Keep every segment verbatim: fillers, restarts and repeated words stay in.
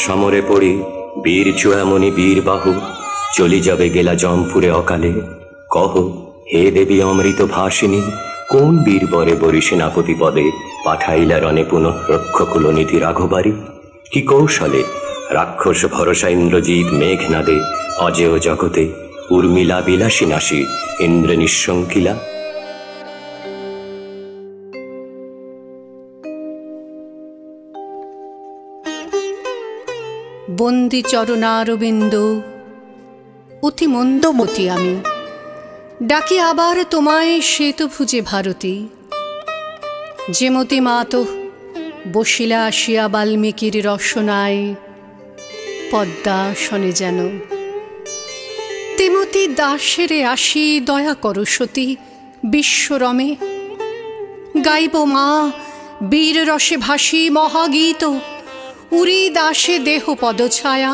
সমরে পড়ি বীর চূড়ামণি বীর বাহু চলি যাবে গেলা জমপুরে অকালে। কহ হে দেবী অমৃত ভাসিনী, কোন বীর বরে বরি সেনাপতি পদে পাঠাইলা রণে পুনঃ রক্ষকুল নিধি রাঘবারী? কি কৌশলে রাক্ষস ভরসা ইন্দ্রজিৎ মেঘনাদে অজেয় জগতে উর্মিলা বিলাসী নাসী ইন্দ্র নিঃশঙ্কিলা। বন্দি চরণারবিন্দ অতি মন্দমতি আমি, ডাকি আবার তোমায় শ্বেতভুজে ভারতী। যেমতি মাত বসিলা আসিয়া বাল্মীকির রসনায় পদ্মাসনে যেন, তেমতি দাসেরে আসি দয়া করো সতী বিশ্বরমে। গাইব মা বীর রসে ভাসি মহাগীত, উরি দাসে দেহ পদছায়া।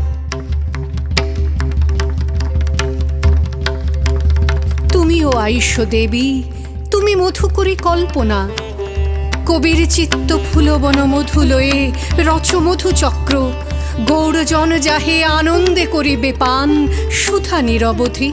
তুমিও আইস দেবী, তুমি মধু করি কল্পনা, কবির চিত্ত ফুলবন মধু লয়ে রচ মধু চক্র। গৌরজন যাহে আনন্দে করিবে পান সুধা নিরবধি।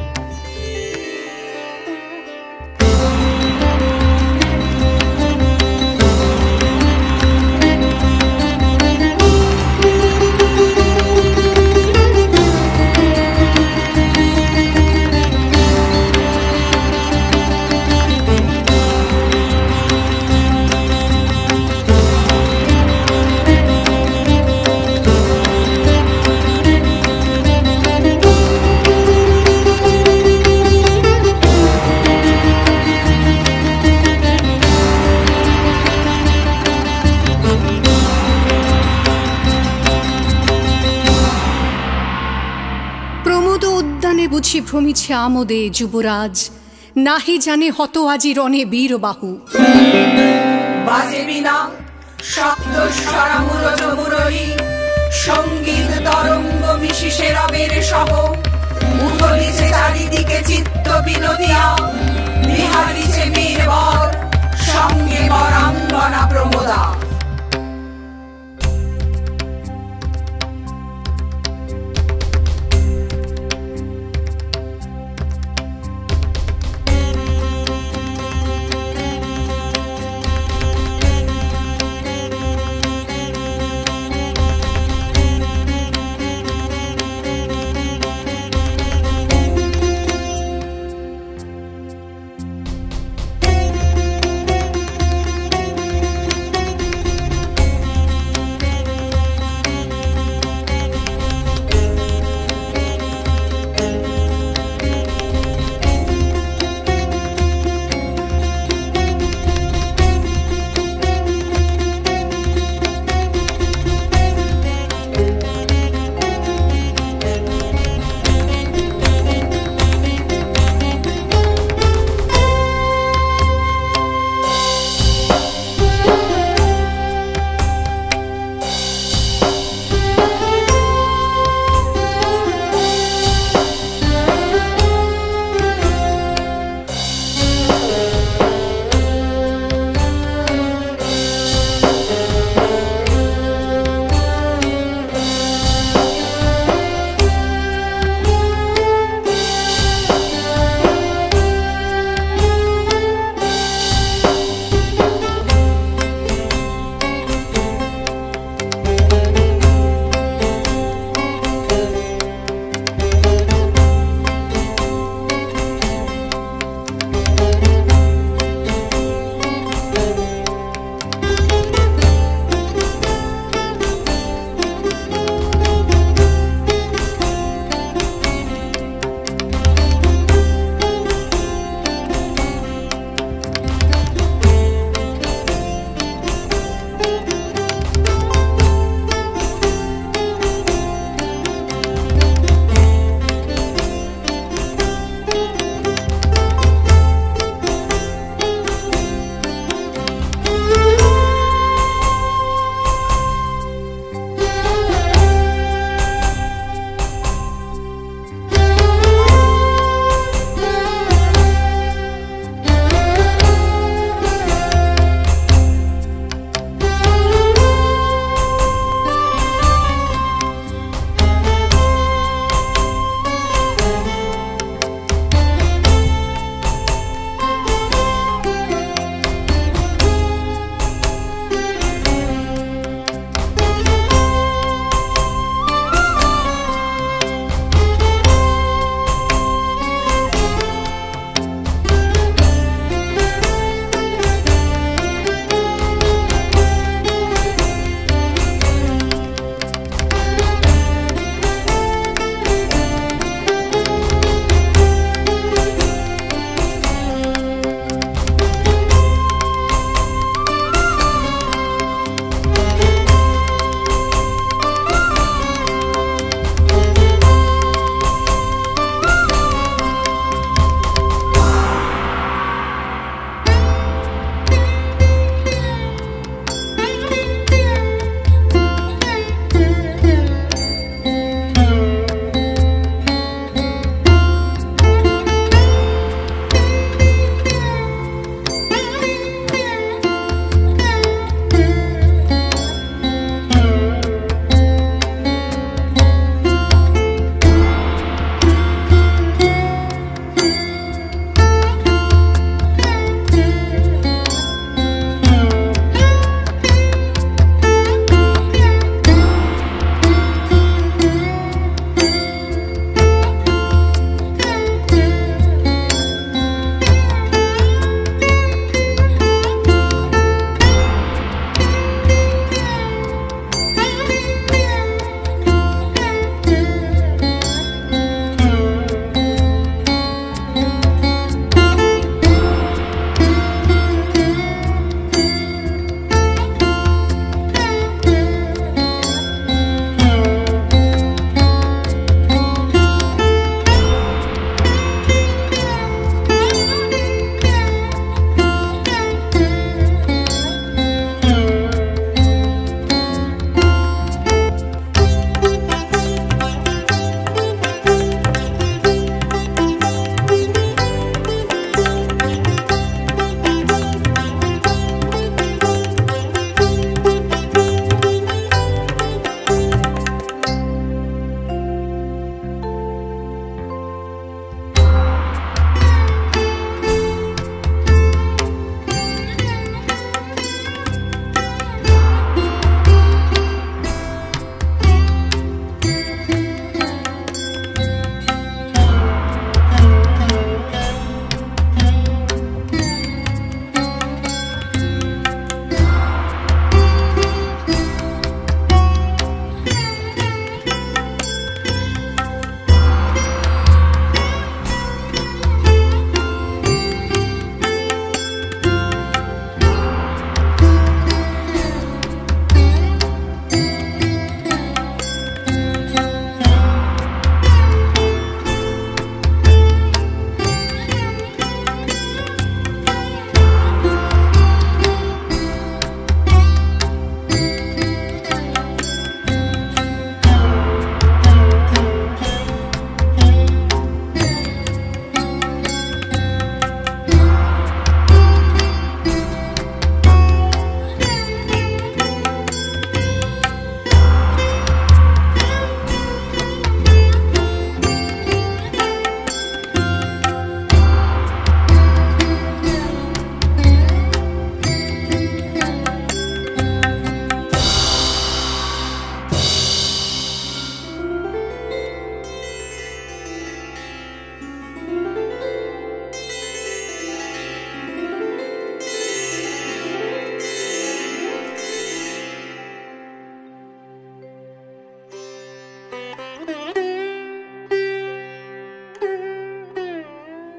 বুঝি ভ্রমিছে আমোদে যুবরাজ, নাহি জানে হত আজি রণে বীর বাহু। বাজে বিনা শব্দ স্বরা মুরজ মুরলী, সঙ্গীত তরঙ্গ মিশিষে রবের সহ। উথলিছে চারিদিকে চিত্ত বিনোদিয়া, বিহারিছে বীরবর সঙ্গে বরাঙ্গনা প্রমোদা।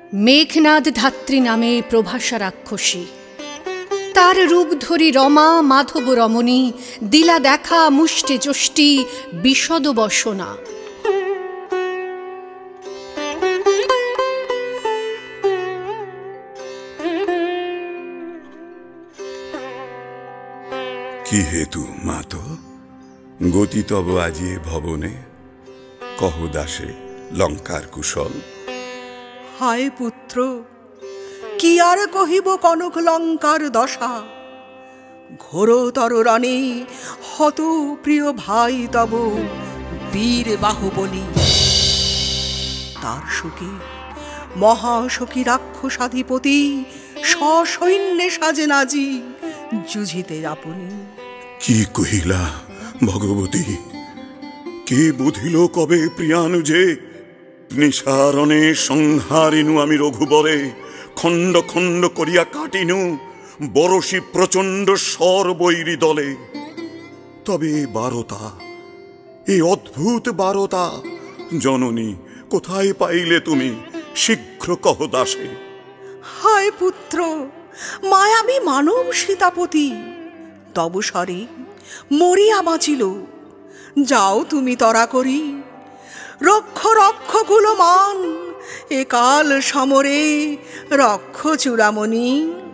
মেঘনাদ ধাত্রী নামে প্রভাষা রাক্ষসী, তার রূপ ধরি রমা মাধব রমণী, দিলা দেখা মুষ্টে যষ্টি বিশদ বসনা। কি হেতু মাত গতি তব আজি ভবনে, কহ দাসে লঙ্কার কুশল। হায় পুত্র, কি আর কহিব কনক লঙ্কার দশা। ঘোরতর রণে হত প্রিয় ভাই তব বীর বাহুবলী, তার শোকে মহাশোকী রাক্ষসাধিপতি সসৈন্যে সাজে নাজি যুঝিতে আপনি। কি কহিলা ভগবতী, কে বুঝিল কবে প্রিয়ানুজে, নিশারণে সংহারিনু আমি রঘুবরে, খণ্ড খণ্ড করিয়া কাটিনু বরশি প্রচণ্ড সর্বৈরি দলে। তবে বারতা, এই অদ্ভুত বারতা জননী কোথায় পাইলে তুমি, শীঘ্র কহ দাসে। হায় পুত্র, মায়াবী মানব সীতাপতি তব স্বরে মরিয়া বাঁচিল। যাও তুমি তরা করি, রক্ষ রক্ষ কুলমান, এ কাল সমরে রক্ষ চূড়ামণি।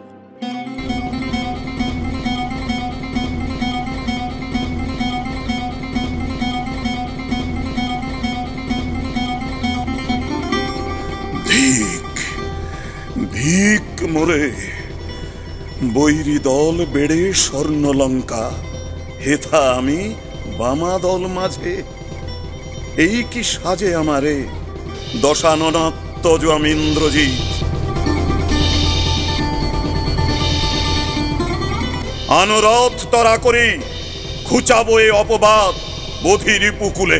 ধিক ধিক মোরে, বৈরী দল বেড়ে স্বর্ণলঙ্কা, হেথা আমি বামা দল মাঝে। এই কি সাজে আমারে দশাননাত্মজ আমি ইন্দ্রজিৎ। আনুরথ তরা করি খুচাবো এ অপবাদ বধির পুকুলে।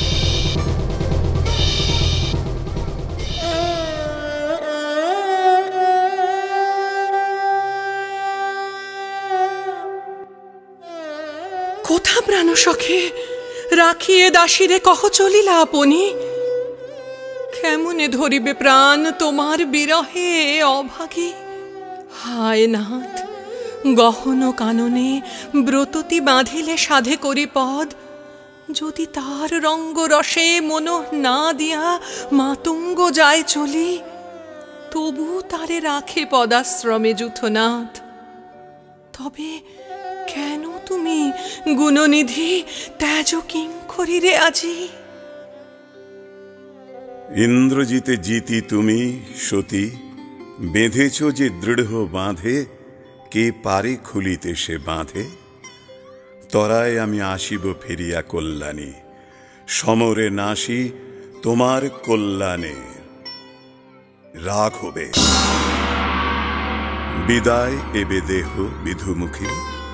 কোথা প্রাণ সখে রাখিয়ে দাসীরে কহ চলিলা আপনি। কেমনে ধরিবে প্রাণ তোমার বিরহে অভাগী। হায় নাথ, গহন কাননে ব্রততি বাঁধিলে সাধে করি পদ, যদি তার রঙ্গ রসে মন না দিয়া মাতঙ্গ যায় চলি, তবু তারে রাখে পদাশ্রমে যূথনাথ। তবে কেন তুমি গুণনিধি ত্যাজ কিঙ্করীরে আজি। ইন্দ্রজিতে জিতি তুমি সতী, বেঁধেছ যে দৃঢ় বাঁধে, কে পারে খুলিতে সে বাঁধে। তরায় আমি আসিব ফিরিয়া কল্যাণী, সমরে নাসি তোমার কল্যাণে রাঘবে। বিদায় এবে দেহ বিধুমুখী।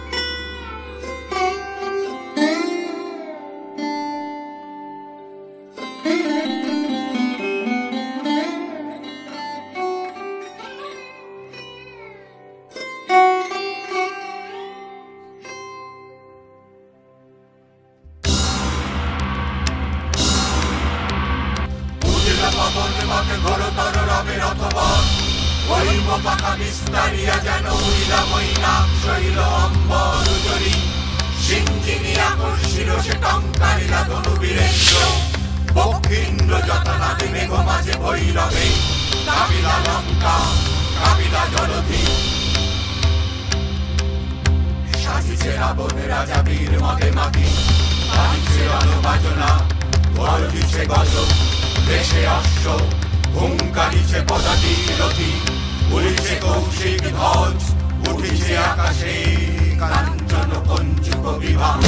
রাজা বীর মদে মাতি, বাজিছে রণবাজনা, গর্জিছে গজ, দেশে অশ্ব, হুঙ্কারিছে পদাতি রথি, উড়িছে কৌশিক ধ্বজ, উঠিছে আকাশে কাঞ্চন কঞ্চুক বিভাগ।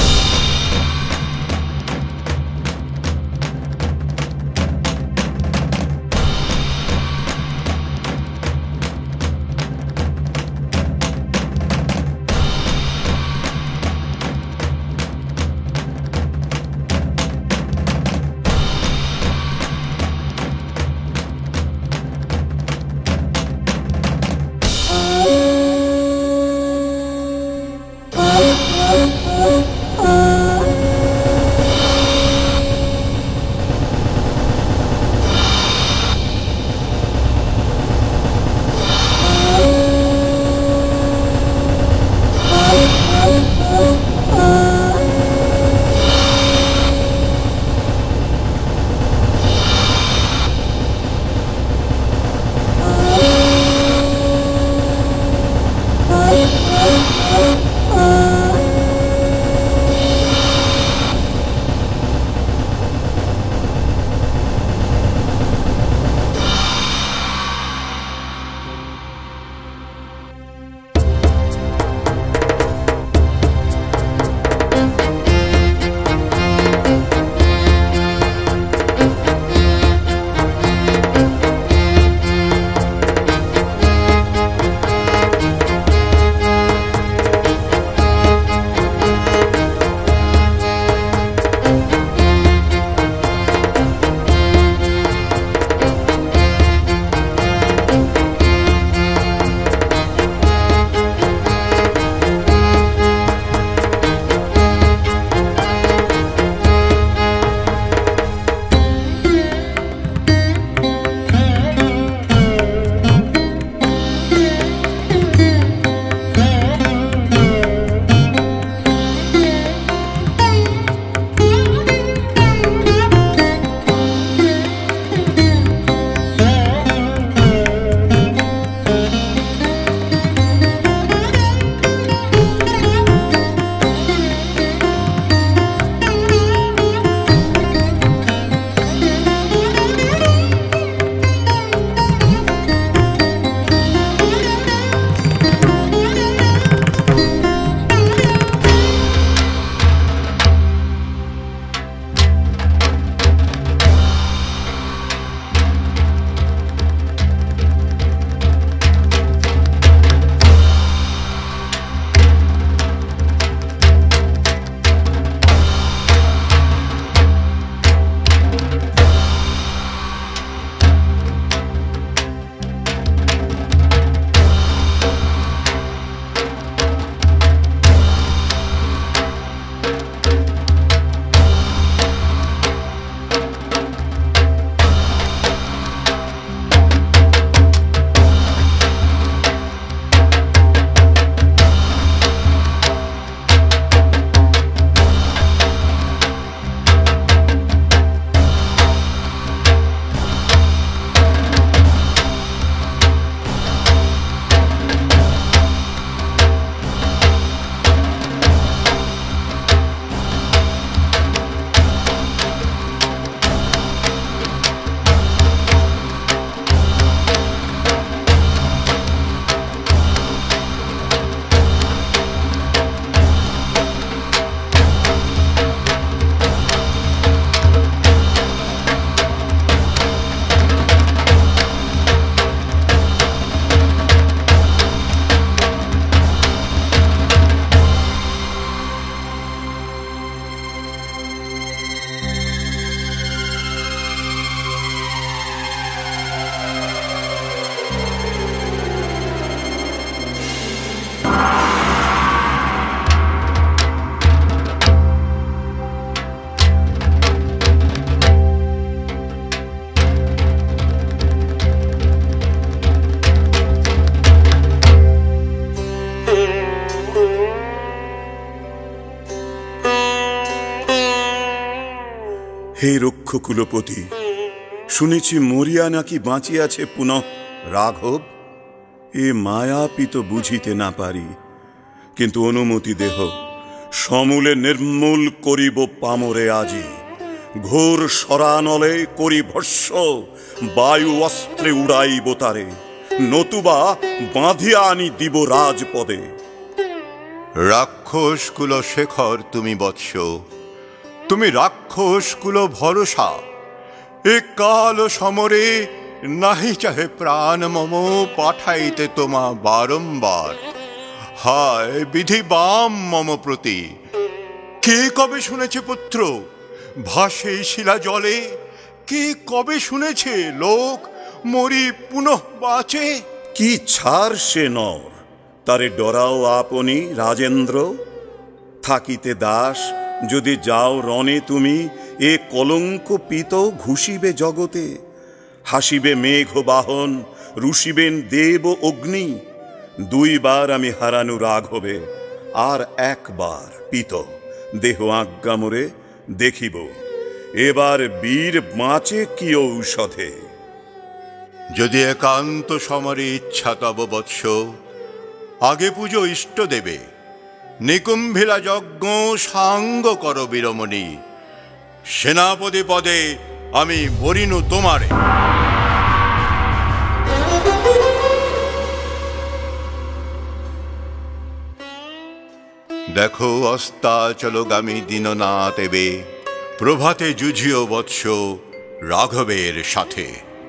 Oh হে রক্ষ কুলপতি, শুনেছি মরিয়া নাকি বাঁচিয়াছে পুনঃ রাঘব। এ মায়াপিত বুঝিতে না পারি, কিন্তু অনুমতি দেহ, সমূলে নির্মূল করিব পামরে আজি। ঘোর সরানলে করি ভস্য, বায়ু অস্ত্রে উড়াইব তারে, নতুবা বাঁধিয়া আনি দিব রাজপদে। রাক্ষস কুল শেখর তুমি বৎস, তুমি রাক্ষস কুল ভরসা। এ কাল সমরে নাহি চাহে প্রাণ মম, পাঠাইতে তোমা বারম্বার। হায় বিধি বাম মম প্রতি, কে কবে শুনেছে পুত্র ভাসে শিলা জলে? কে কবে শুনেছে লোক মরি পুনঃ বাঁচে? কি ছাড় সে নর, তারে ডরাও আপনি রাজেন্দ্র। থাকিতে দাস যদি যাও রণে তুমি, এ কলঙ্ক পিত ঘুষিবে জগতে। হাসিবে মেঘ বাহন, রুষিবেন দেব অগ্নি। দুইবার আমি হারানু রাঘবে, আর একবার পিত দেহ আজ্ঞা মোরে দেখিব। এবার বীর বাঁচে কি ঔষধে। যদি একান্ত সমরে ইচ্ছা তব বৎস, আগে পুজো ইষ্ট দেবে। নিকুম্ভিলা যজ্ঞ সাঙ্গ কর বীরমণি, সেনাপতি পদে আমি বরিনু তোমারে। দেখো অস্তাচলগামী দীননাথ এবে, প্রভাতে যুঝিও বৎস রাঘবের সাথে।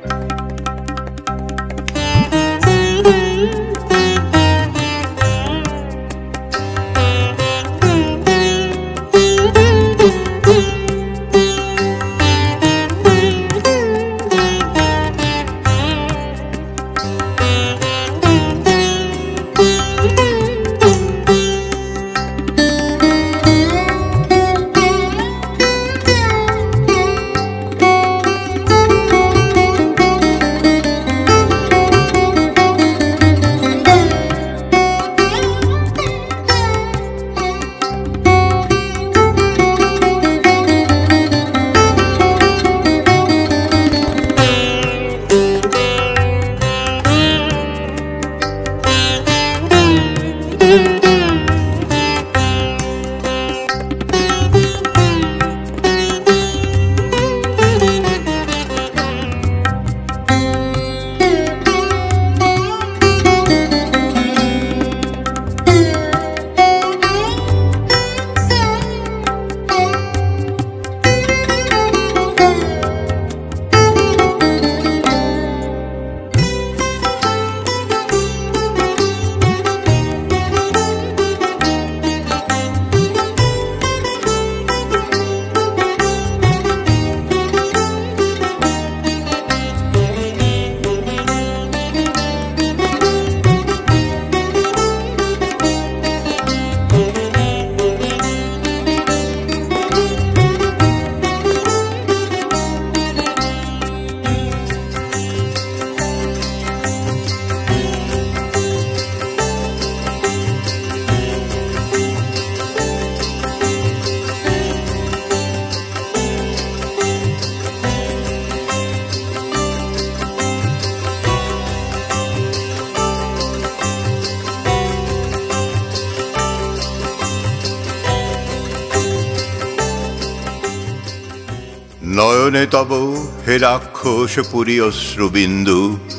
নয়নে তব হে রাক্ষস পুরী অশ্রুবিন্দু,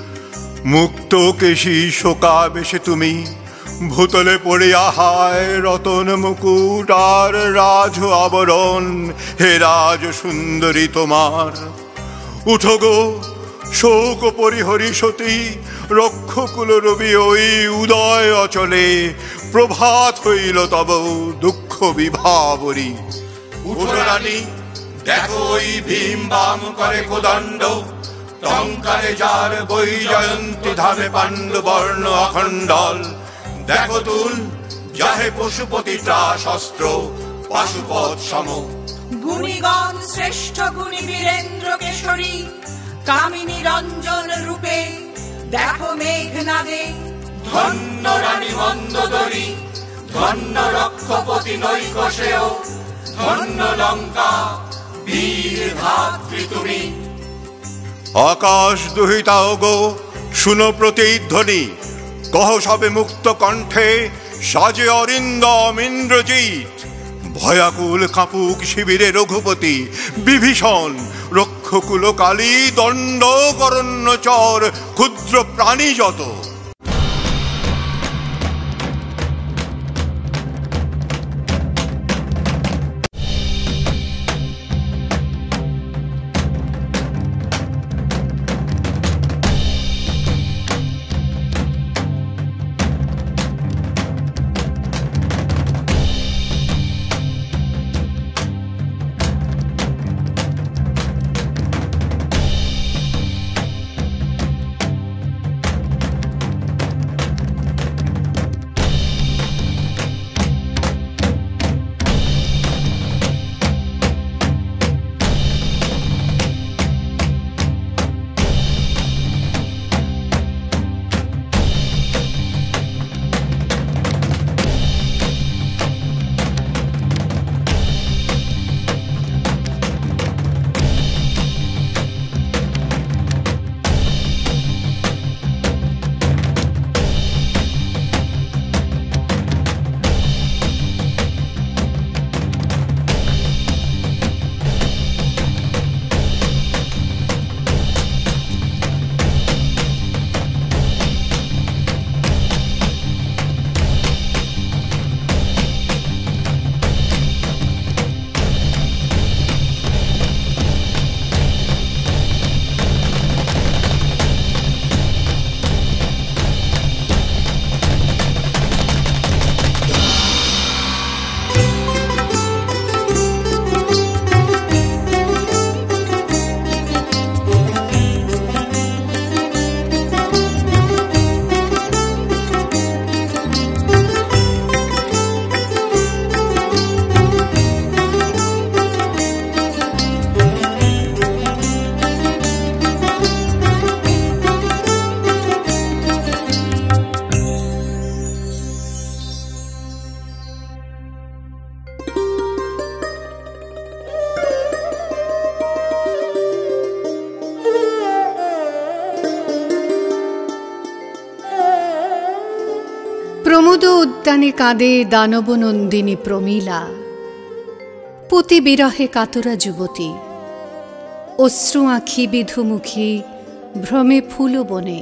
মুক্ত কেশী শোকাবেশে তুমি ভূতলে পড়িয়া হায় রতন মুকুট আর রাজ আবরণ। হে রাজ সুন্দরী তোমার উঠো গো শোক পরিহরি সতী, রক্ষকুল রবি ওই উদয় অচলে। প্রভাত হইল তব দুঃখ বিভাবরী। উঠো রানী, দেখো ওই ভীম বাম করে কোদণ্ড, টঙ্কারে যার বই জয়ন্তী ধামে পাণ্ডু বর্ণ অখণ্ডল। দেখো তুল যাহে পশুপতি ত্রাস অস্ত্র, পাশুপত সম। গুণীগণ শ্রেষ্ঠ গুণী বীরেন্দ্র কেশরী, কামিনী রঞ্জন রূপে দেখো মেঘনাদে। ধন্য রানী মন্দোদরী, ধন্য রক্ষপতি নৈকশেয়, ধন্য লঙ্কা, বীর ধাত্রী তুমি। আকাশ দুহিতাও গো শুনো প্রতিধ্বনি, কহ সবে মুক্ত কণ্ঠে সাজে অরিন্দম ইন্দ্রজিৎ। ভয়াকুল কাপুক শিবিরে রঘুপতি বিভীষণ, রক্ষকুল কালী দণ্ড করণ্যচর ক্ষুদ্র প্রাণী যত। প্রমোদ উদ্যানে কাঁদে দানবনন্দিনী প্রমীলা, পতি বিরহে কাতরা যুবতী। অশ্রু আঁখি বিধুমুখী ভ্রমে ফুল বনে,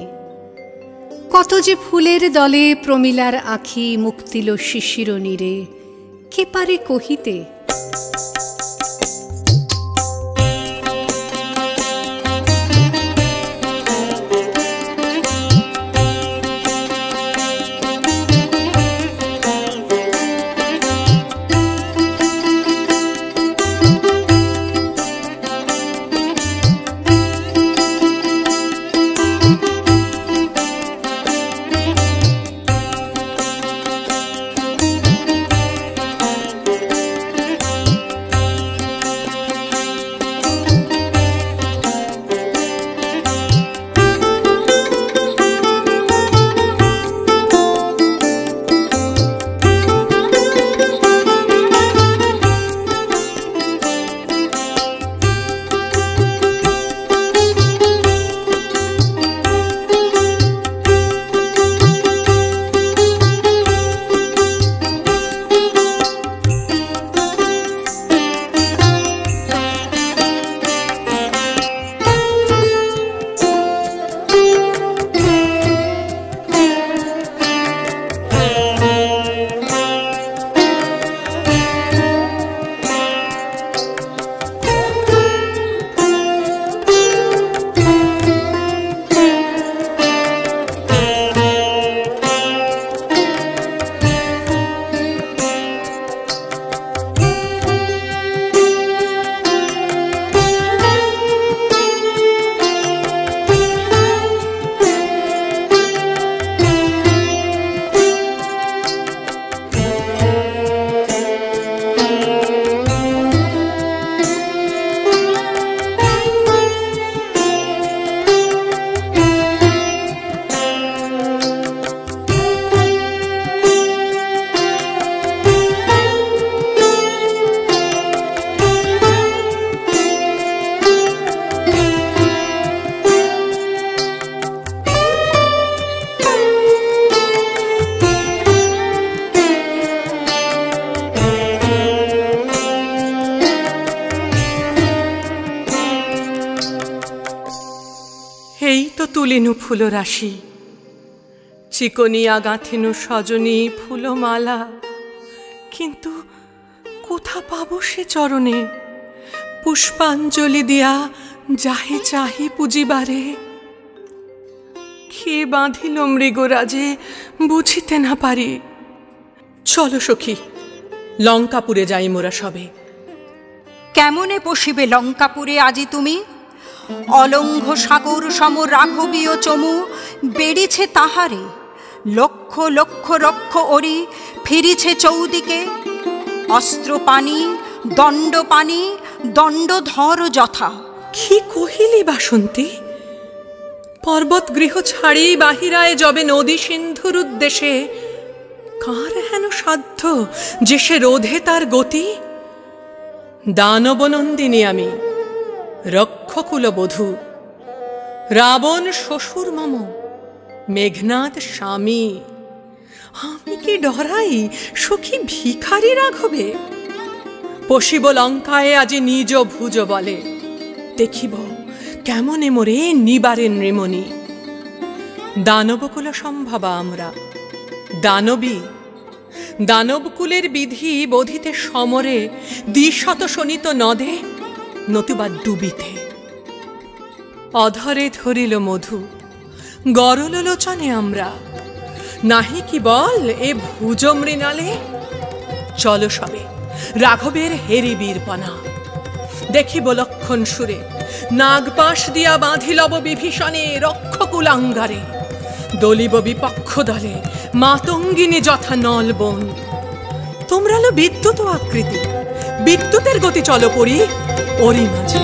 কত যে ফুলের দলে প্রমীলার আঁখি মুক্তিল শিশির নীরে, কে পারে কহিতে। গুছিনু ফুল রাশি, চিকনিয়া গাঁথিনু সজনী ফুলমালা, কিন্তু কোথা পাবো সে চরণে পুষ্পাঞ্জলি দিয়া যাহে চাহি পুজিবারে। কে বাঁধিল মৃগরাজে বুঝিতে না পারি। চলো সখী, লঙ্কাপুরে যাই মোরা সবে। কেমনে পশিবে লঙ্কাপুরে আজি তুমি? অলঙ্ঘ সাগর সম রাঘবীয় চমু বেড়িছে তাহারে, লক্ষ লক্ষ রক্ষ ওরি ফিরিছে চৌদিকে। অস্ত্র পানি দণ্ড পানি দণ্ড ধর যথা। কি কহিলি বাসন্তী? পর্বত গৃহ ছাড়ি বাহিরায় যবে নদী সিন্ধুর উদ্দেশে, কার হেন সাধ্য যে সে রোধে তার গতি? দানবনন্দিনী আমি, রক্ষকুল বধূ, রাবণ শ্বশুর মম, মেঘনাদ স্বামী। আমি কি ডরাই সখী ভিখারি রাঘবে? পশিব লঙ্কায় আজি নিজ ভুজ বলে, দেখিব কেমনে মোরে নিবারে নৃমণি। দানবকুল সম্ভবা আমরা, দানবী। দানবকুলের বিধি বোধিতে সমরে, দ্বিশত শোণিত নদে নতুবা ডুবিতে। অধরে ধরিল মধু, গরল লোচনে আমরা, নাহি কি বল এ ভুজ মৃণালে। চলো সবে রাঘবের হেরি বীরপনা, দেখিব লক্ষণ সুরে নাগপাশ দিয়া বাঁধিলব বিভীষণে রক্ষকুলাঙ্গারে। দলিব বিপক্ষ দলে মাতঙ্গিনী যথা নলবন। তোমরা লো বিদ্যুৎ আকৃতি, বিদ্যুতের গতি চলো পড়ি ওরই মাঝে।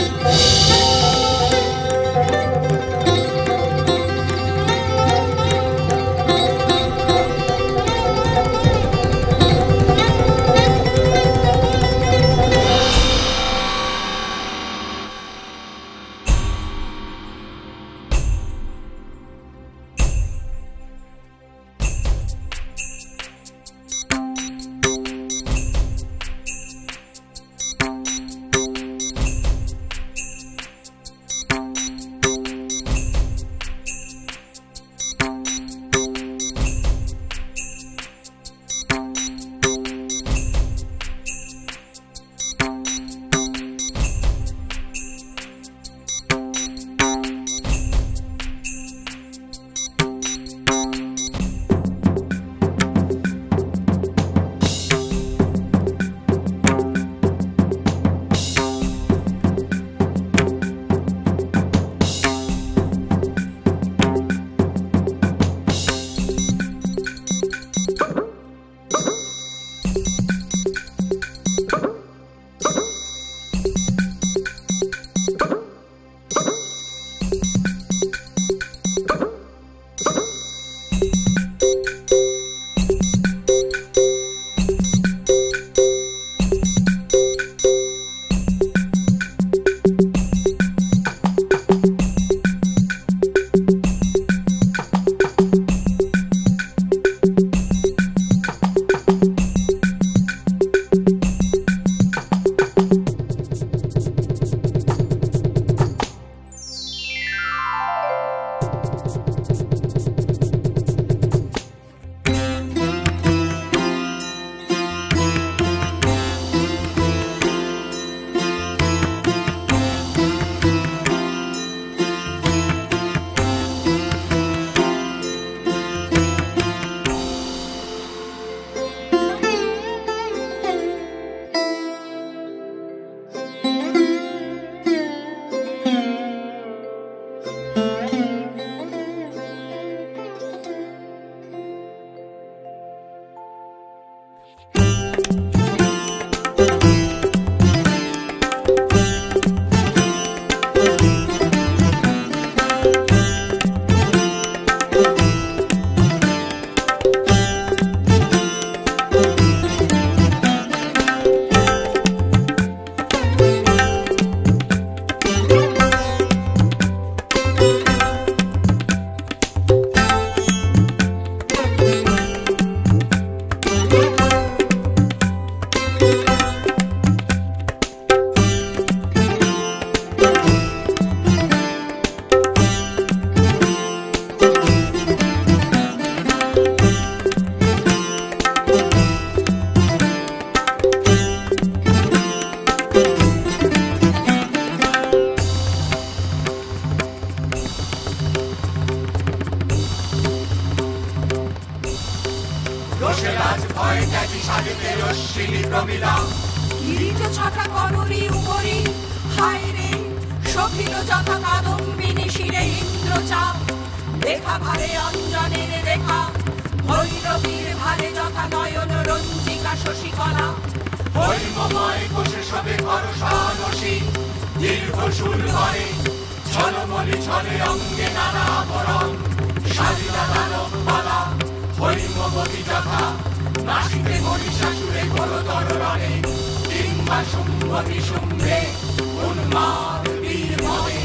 বসে লাজ ভয় ত্যাজি সাজতে রশ্মিনী প্রমিলা। কিরিট ছাতা কনরি উপরি হায় রে সখিল যথা কাদম্বিনী শিরে ইন্দ্রচাপ। রেখা ভারে অঞ্জনের রেখা ভৈরবীর ভারে যথা নয়ন রঞ্জিকা শশিকলা। হৈমময় কোষে সবে করসানসী দীর্ঘ শুল করে ছলমলি ছলে অঙ্গে নানা আবরণ। সাজিলা দানব মালা হৈমবতী যথা নাসিতে মহিষাসুরে ঘোরতর রণে। কিংবা শুম্ভ নিশুম্ভে উন্মাদ বীরভবে।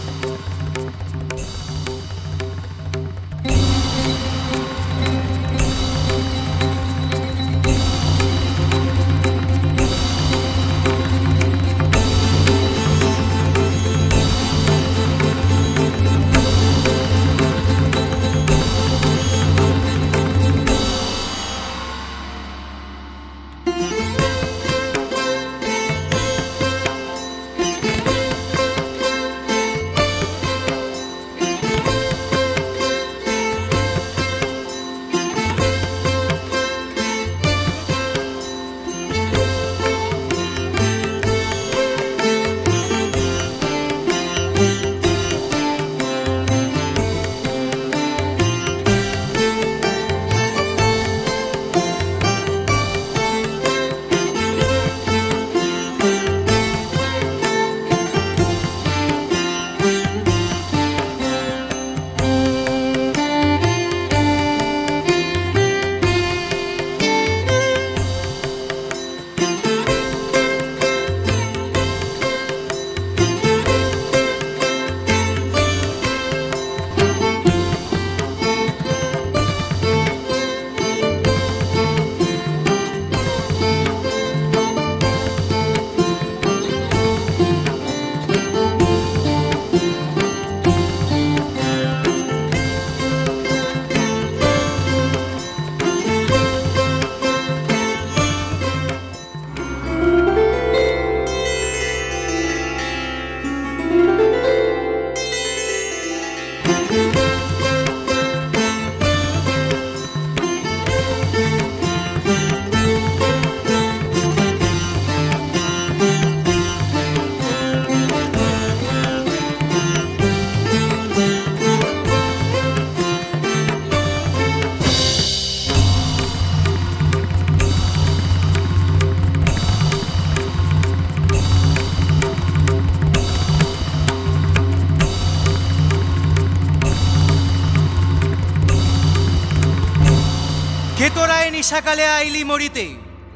নিশাকালে আইলি মরিতে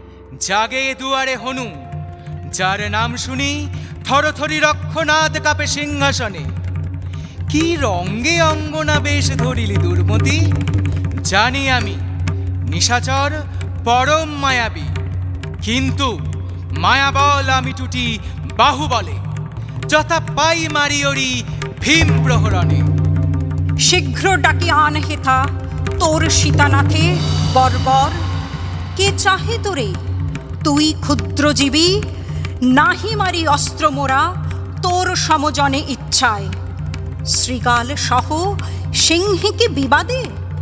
জাগে দুয়ারে হনু। যার নাম শুনি থরথরি রক্ষনাথ কাপে সিংহাসনে। কি রঙ্গে অঙ্গনা বেশ ধরিলি দুর্মতি। জানি আমি নিশাচর পরম মায়াবী, কিন্তু মায়াবল আমি টুটি বাহুবলে। যথা পাই মারিয়রি ভীম প্রহরণে। শীঘ্র ডাকি আন হেথা তোর সীতানাথে বর্বর। কে চাহে তোরে তুই ক্ষুদ্রজীবী, নাহি মারি অস্ত্র মোরা তোর সমজনে ইচ্ছায়। শ্রীগাল সহ সিংহীকে বিবাদে।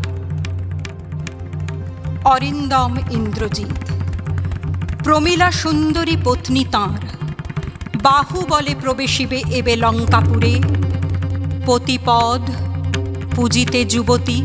অরিন্দম ইন্দ্রজিৎ প্রমীলা সুন্দরী পত্নী তাঁর। বাহু বলে প্রবেশিবে এবে লঙ্কাপুরে। পতিপদ পূজিতে যুবতী।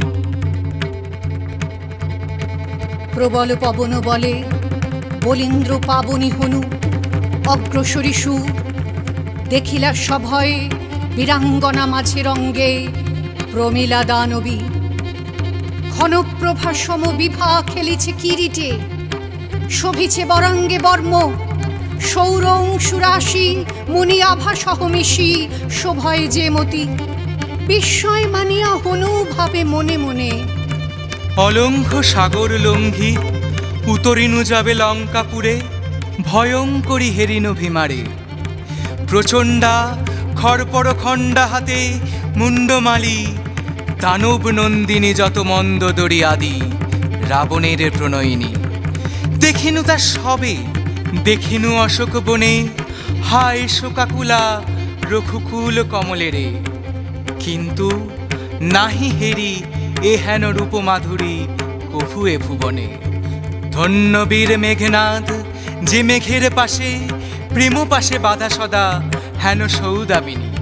প্রবল পবন বলে বলীন্দ্র পাবনী হনু। অগ্রসরী সু দেখিলা সভয়ে বীরাঙ্গনা মাঝে রঙ্গে প্রমীলা দানবী। ঘনপ্রভা সম বিভা খেলিছে কিরিটে। শোভিছে বরাঙ্গে বর্ম সৌরংশুরাশি। মুনি আভা সহমিষি শোভয় যে মতি। বিস্ময় মানিয়া হনু ভাবে মনে মনে। অলঙ্ঘ সাগর লঙ্ঘি উতরিনু যাবে লঙ্কাপুরে। ভয়ঙ্করী হেরিনু ভীমারে। প্রচণ্ডা খড়পর খণ্ডা হাতে মুন্ডমালি। দানব নন্দিনী যত মন্দোদরী আদি। রাবণের প্রণয়িনী দেখিনু তা সবে। দেখিনু অশোক বনে হায় শোকাকুলা রঘুকুল কমলেরে। কিন্তু নাহি হেরি এ হেন রূপমাধুরী কভু এ ভুবনে। ধন্য বীর মেঘনাদ, যে মেঘের পাশে প্রেম পাশে বাধা সদা হেন সৌদামিনী।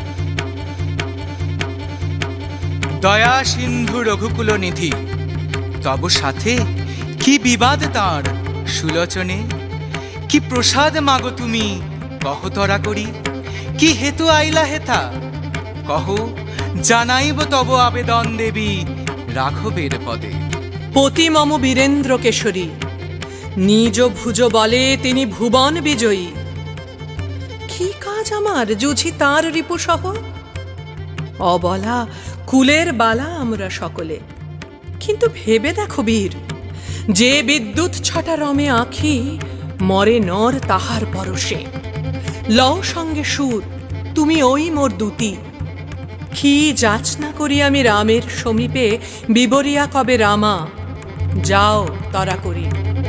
দয়া সিন্ধু রঘুকুল নিধি, তব সাথে কি বিবাদ তাঁর সুলোচনে? কি প্রসাদ মাগো তুমি কহ তরা করি, কি হেতু আইলা হেথা কহ, জানাইব তব আবেদন দেবী রাঘবের পদে। পতি মম বীরেন্দ্র কেশরী, নিজ ভুজ বলে তিনি ভুবন বিজয়ী। কি কাজ আমার জুঝি তাঁর রিপুসহ, অবলা কুলের বালা আমরা সকলে। কিন্তু ভেবে দেখো বীর, যে বিদ্যুৎ ছটা রমে আঁখি, মরে নর তাহার পরশে। লও সঙ্গে সুর, তুমি ওই মোর দুতি। কি যাচনা করি আমি রামের সমীপে, বিবরিয়া কবে রামা, যাও তরা করি।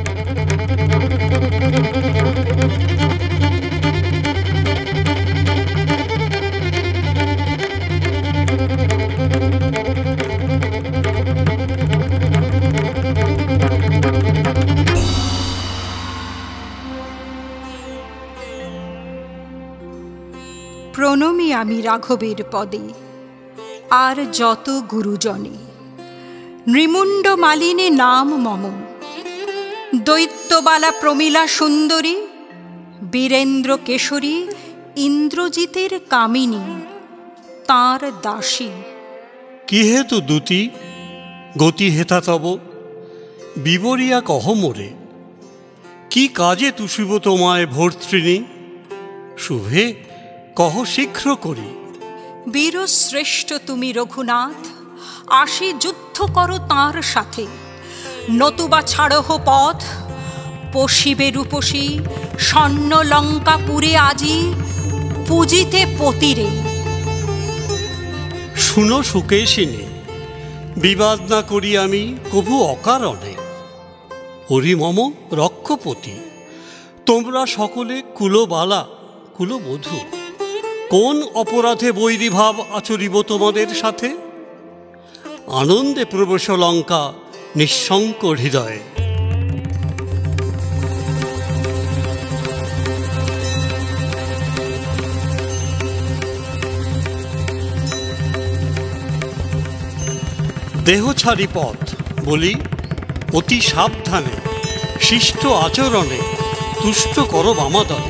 প্রণমী আমি রাঘবের পদে, আর যত গুরুজনে। নৃমুণ্ড মালিনী নাম মম, দৈত্যবালা প্রমীলা সুন্দরী, বীরেন্দ্র কেশরী ইন্দ্রজিতের কামিনী, তাঁর দাসী। কি হেতু দুতি গতি হেতা তব, বিবরিয়া কহ মোরে। কি কাজে তুষিব তোমায় ভর্তৃণী, শুভে কহ শীঘ্র করি। বীরশ্রেষ্ঠ তুমি রঘুনাথ, আসি যুদ্ধ করো তাঁর সাথে। নতুবা ছাড়হ পথ, পশিবে রূপসী স্বর্ণ লঙ্কাপুরে আজি, পূজিতে পতিরে। শুনো সুকেশিনী, বিবাদ না করি আমি কভু অকারণে। হরি মম রক্ষপতি, তোমরা সকলে কুলবালা কুলবধূ। কোন অপরাধে বৈরীভাব আচরিব তোমাদের সাথে? আনন্দে প্রবেশ লঙ্কা নিঃশঙ্ক হৃদয়ে। দেহ ছাড়ি পথ বলি, অতি সাবধানে শিষ্ট আচরণে তুষ্ট করো বামাদলে।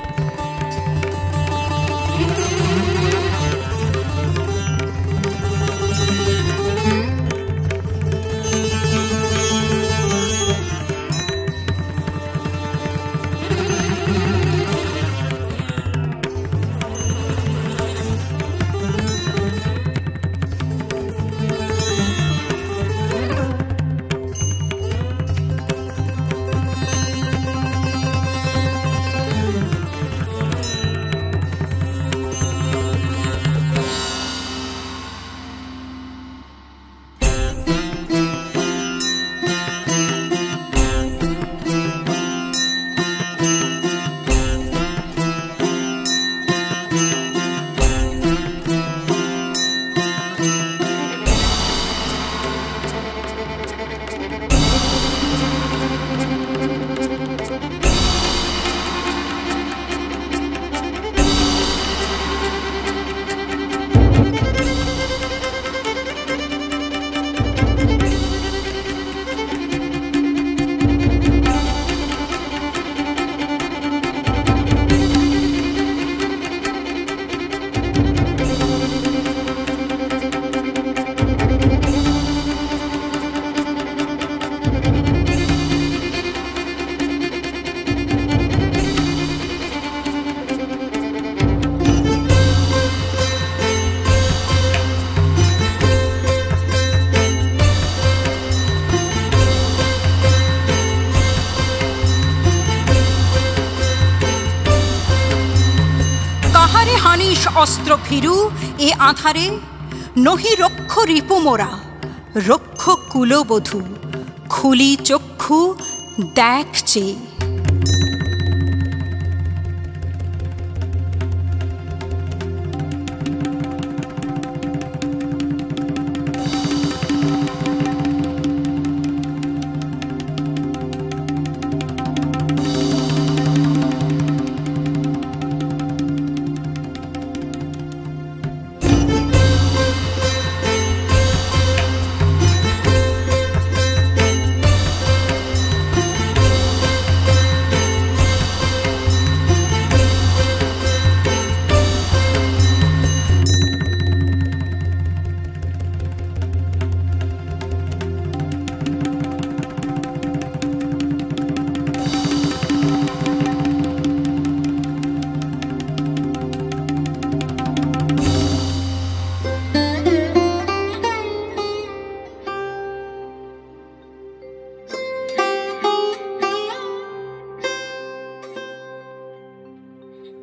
অস্ত্র ফিরু এ আধারে, নহি রক্ষ রিপু মোরা, রক্ষ কুলবধূ। খুলি চক্ষু দেখ চেয়ে।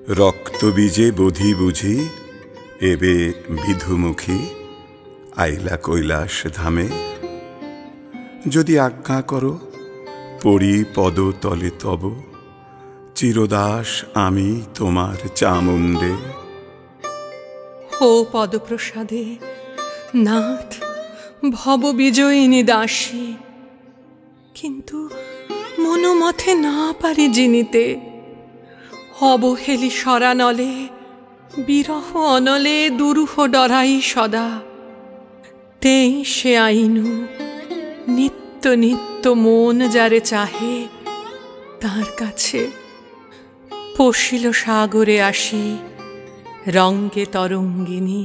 রক্ত বীজে বোধি বুঝি এবে বিধুমুখী আইলা কৈলাস ধামে। যদি আজ্ঞা করো পড়ি পদ তলে তব, চিরদাস আমি তোমার চামুণ্ডে। ও পদপ্রসাদে নাথ ভব বিজয়িনী দাসী, কিন্তু মনোমথে না পারি জিনিতে। অবহেলি সরানলে বিরহ অনলে দুরূহ ডরাই সদা। তেই সে আইনু নিত্য নিত্য মন যারে চাহে, তার কাছে পশিল সাগরে আসি রঙ্গে তরঙ্গিনী।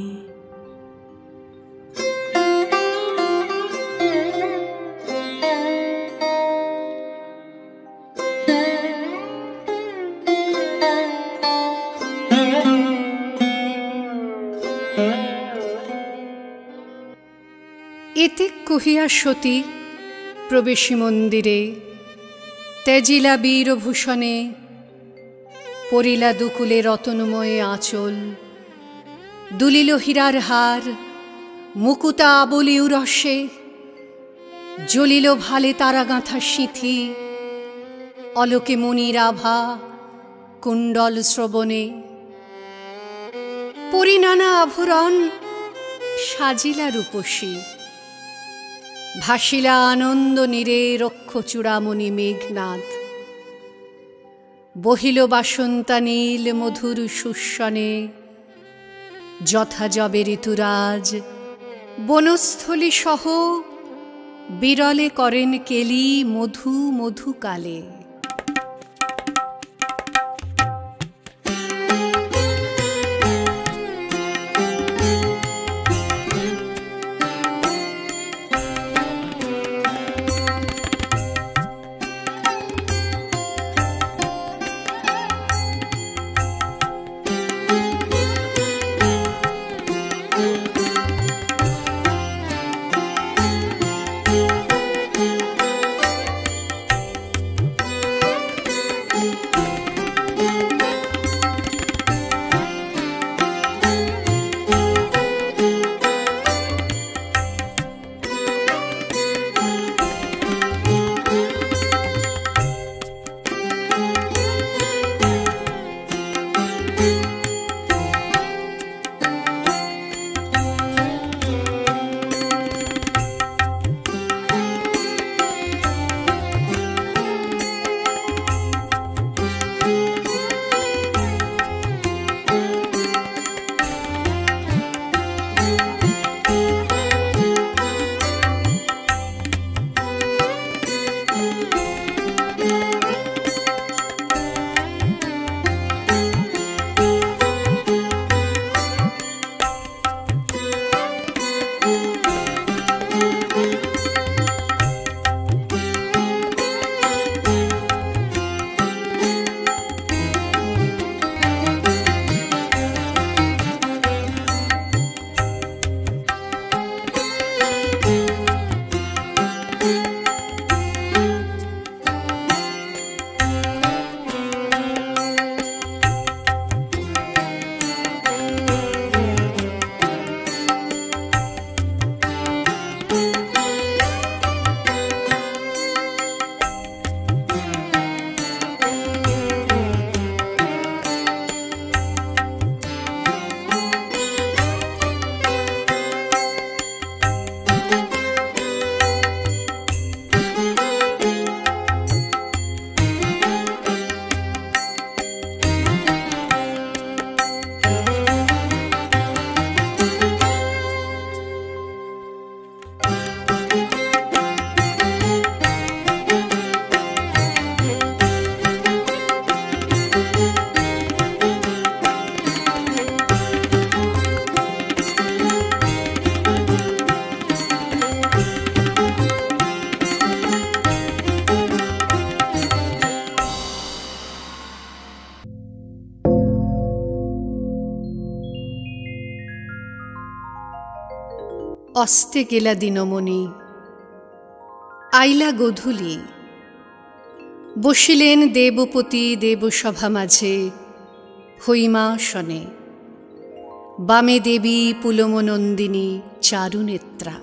এতে কহিয়া সতী প্রবেশী মন্দিরে, তেজিলা বীরভূষণে পরিলা দুকুলে রতনময়ে আঁচল, দুলিল হীরার হার মুকুতা আবলি উরসে, জ্বলিল ভালে তারা গাঁথা সিঁথি, অলোকে মণির আভা কুণ্ডল শ্রবণে। পরিনানা আভরণ সাজিলা রূপসী, ভাসিলা আনন্দ নীরে রক্ষ চূড়ামণি মেঘনাদ। বহিল বাসন্তা নীল মধুর সুস্বনে, যথা যবে ঋতুরাজ বনস্থলী সহ বিরলে করেন কেলি মধু মধুকালে। অস্তে গেলা দিনমণি, আইলা গোধূলি। বসিলেন দেবপতি দেবসভা মাঝে, হৈমাসনে। বামে দেবী পুলমনন্দিনী চারুনেত্রা।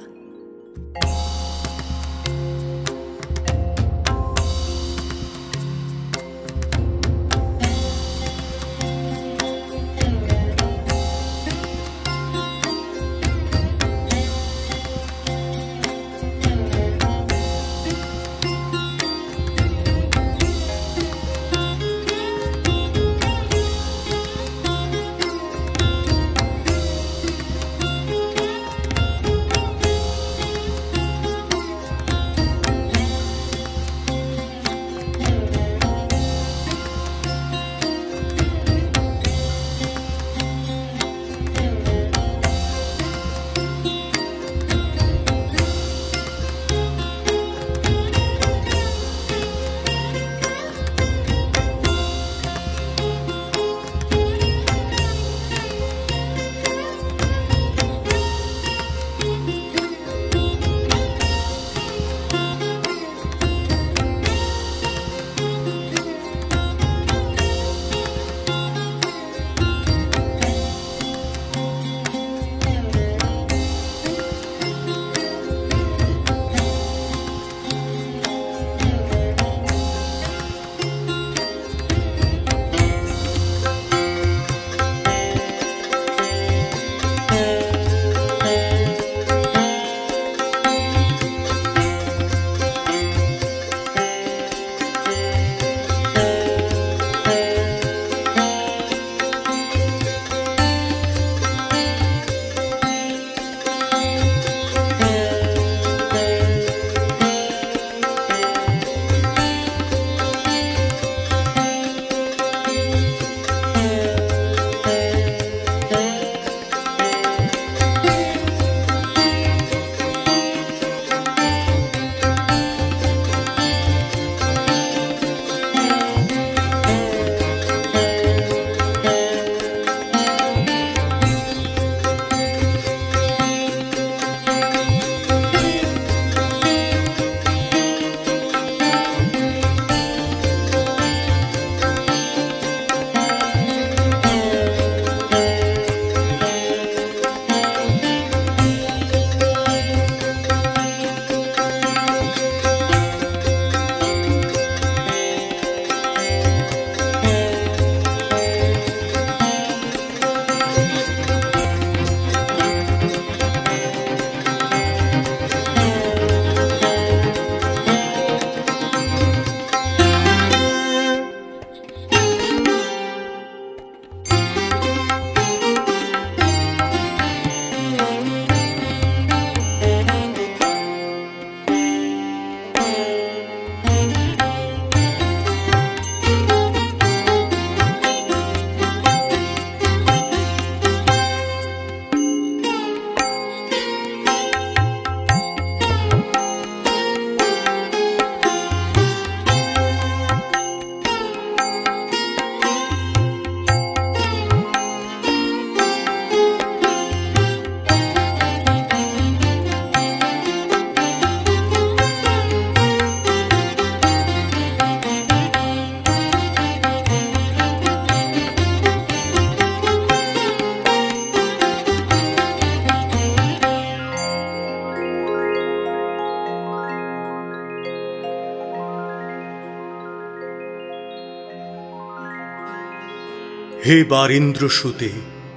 হে বারীন্দ্র সুতে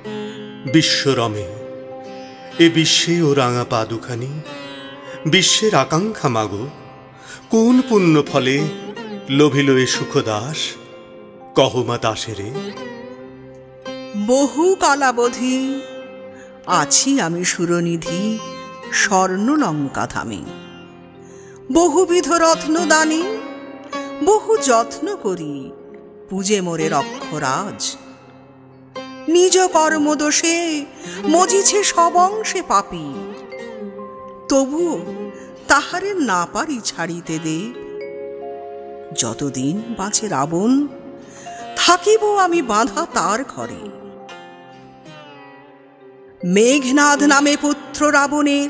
বিশ্বরমে, এ বিশ্বে ও রাঙা পাদুখানি বিশ্বের আকাঙ্ক্ষা মাগো, কোন পুণ্য ফলে লোভিল এ সুখদাস, কহমা দাসেরে। বহু কালাবধি আছি আমি সুরনিধি স্বর্ণলঙ্কা ধামে, বহুবিধ রত্নদানে বহু যত্ন করি পূজে মোরে রক্ষরাজ। নিজ কর্মদোষে মজিছে সব অংশে পাপী, তবুও তাহারে না পারি ছাড়িতে দেব। যতদিন বাঁচে রাবণ থাকিব আমি বাঁধা তার ঘরে। মেঘনাদ নামে পুত্র রাবণের,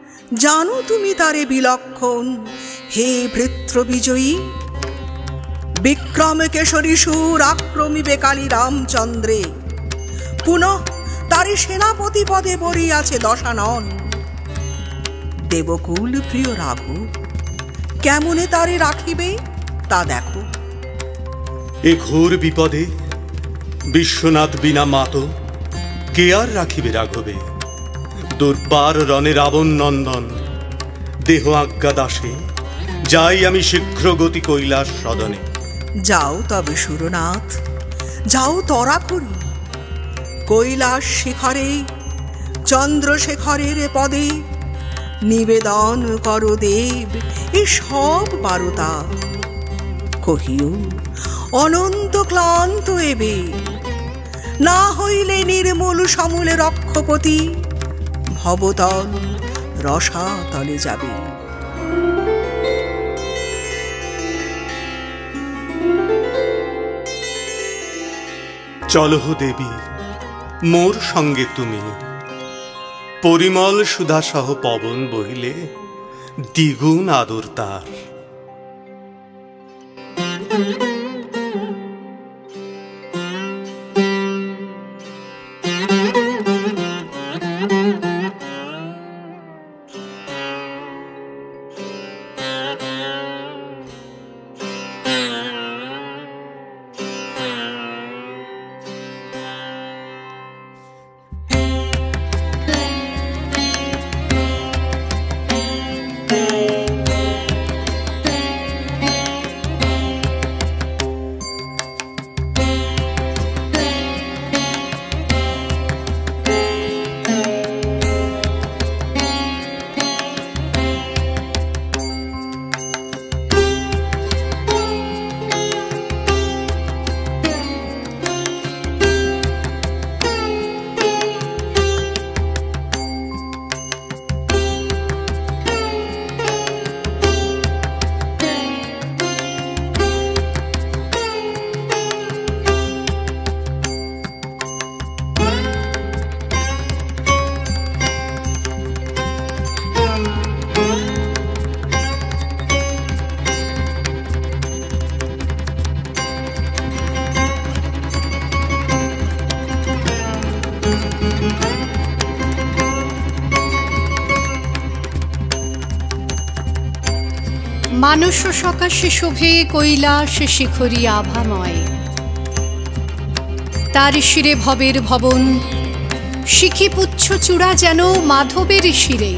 জানো তুমি তারে বিলক্ষণ হে ভৃত্র বিজয়ী। বিক্রম কেশরী সুর আক্রমিবে কালী রামচন্দ্রে। পুনঃ তারি সেনাপতি পদে বরিয়াছে দশানন। দেবকুল প্রিয় রাঘব কেমনে তারে রাখিবে তা দেখো। এ ঘোর বিপদে বিশ্বনাথ বিনা মাতো কে আর রাখিবে রাঘবে। দুর্বার রণে রাবণ নন্দন দেহ আজ্ঞা দাসে, যাই আমি শীঘ্র গতি কৈলাস সদনে। যাও তবে সুরনাথ, যাও তরা করি। কৈলাস শিখরে চন্দ্রশেখরের পদে নিবেদন করো দেব এ সব বারতা। কহিও অনন্ত ক্লান্ত এবে, না হইলে নির্মূল সমূলে রক্ষপতি ভবতল রসাতলে যাবে। চলহ দেবী মোর সঙ্গে তুমি, পরিমল সুধাসহ পবন বহিলে দ্বিগুণ আদর তার। মানস সকাশে শোভে কৈলাস শিখরী আভাময়। তার শিরে ভবের ভবন, শিখিপুচ্ছ চূড়া যেন মাধবের শিরে।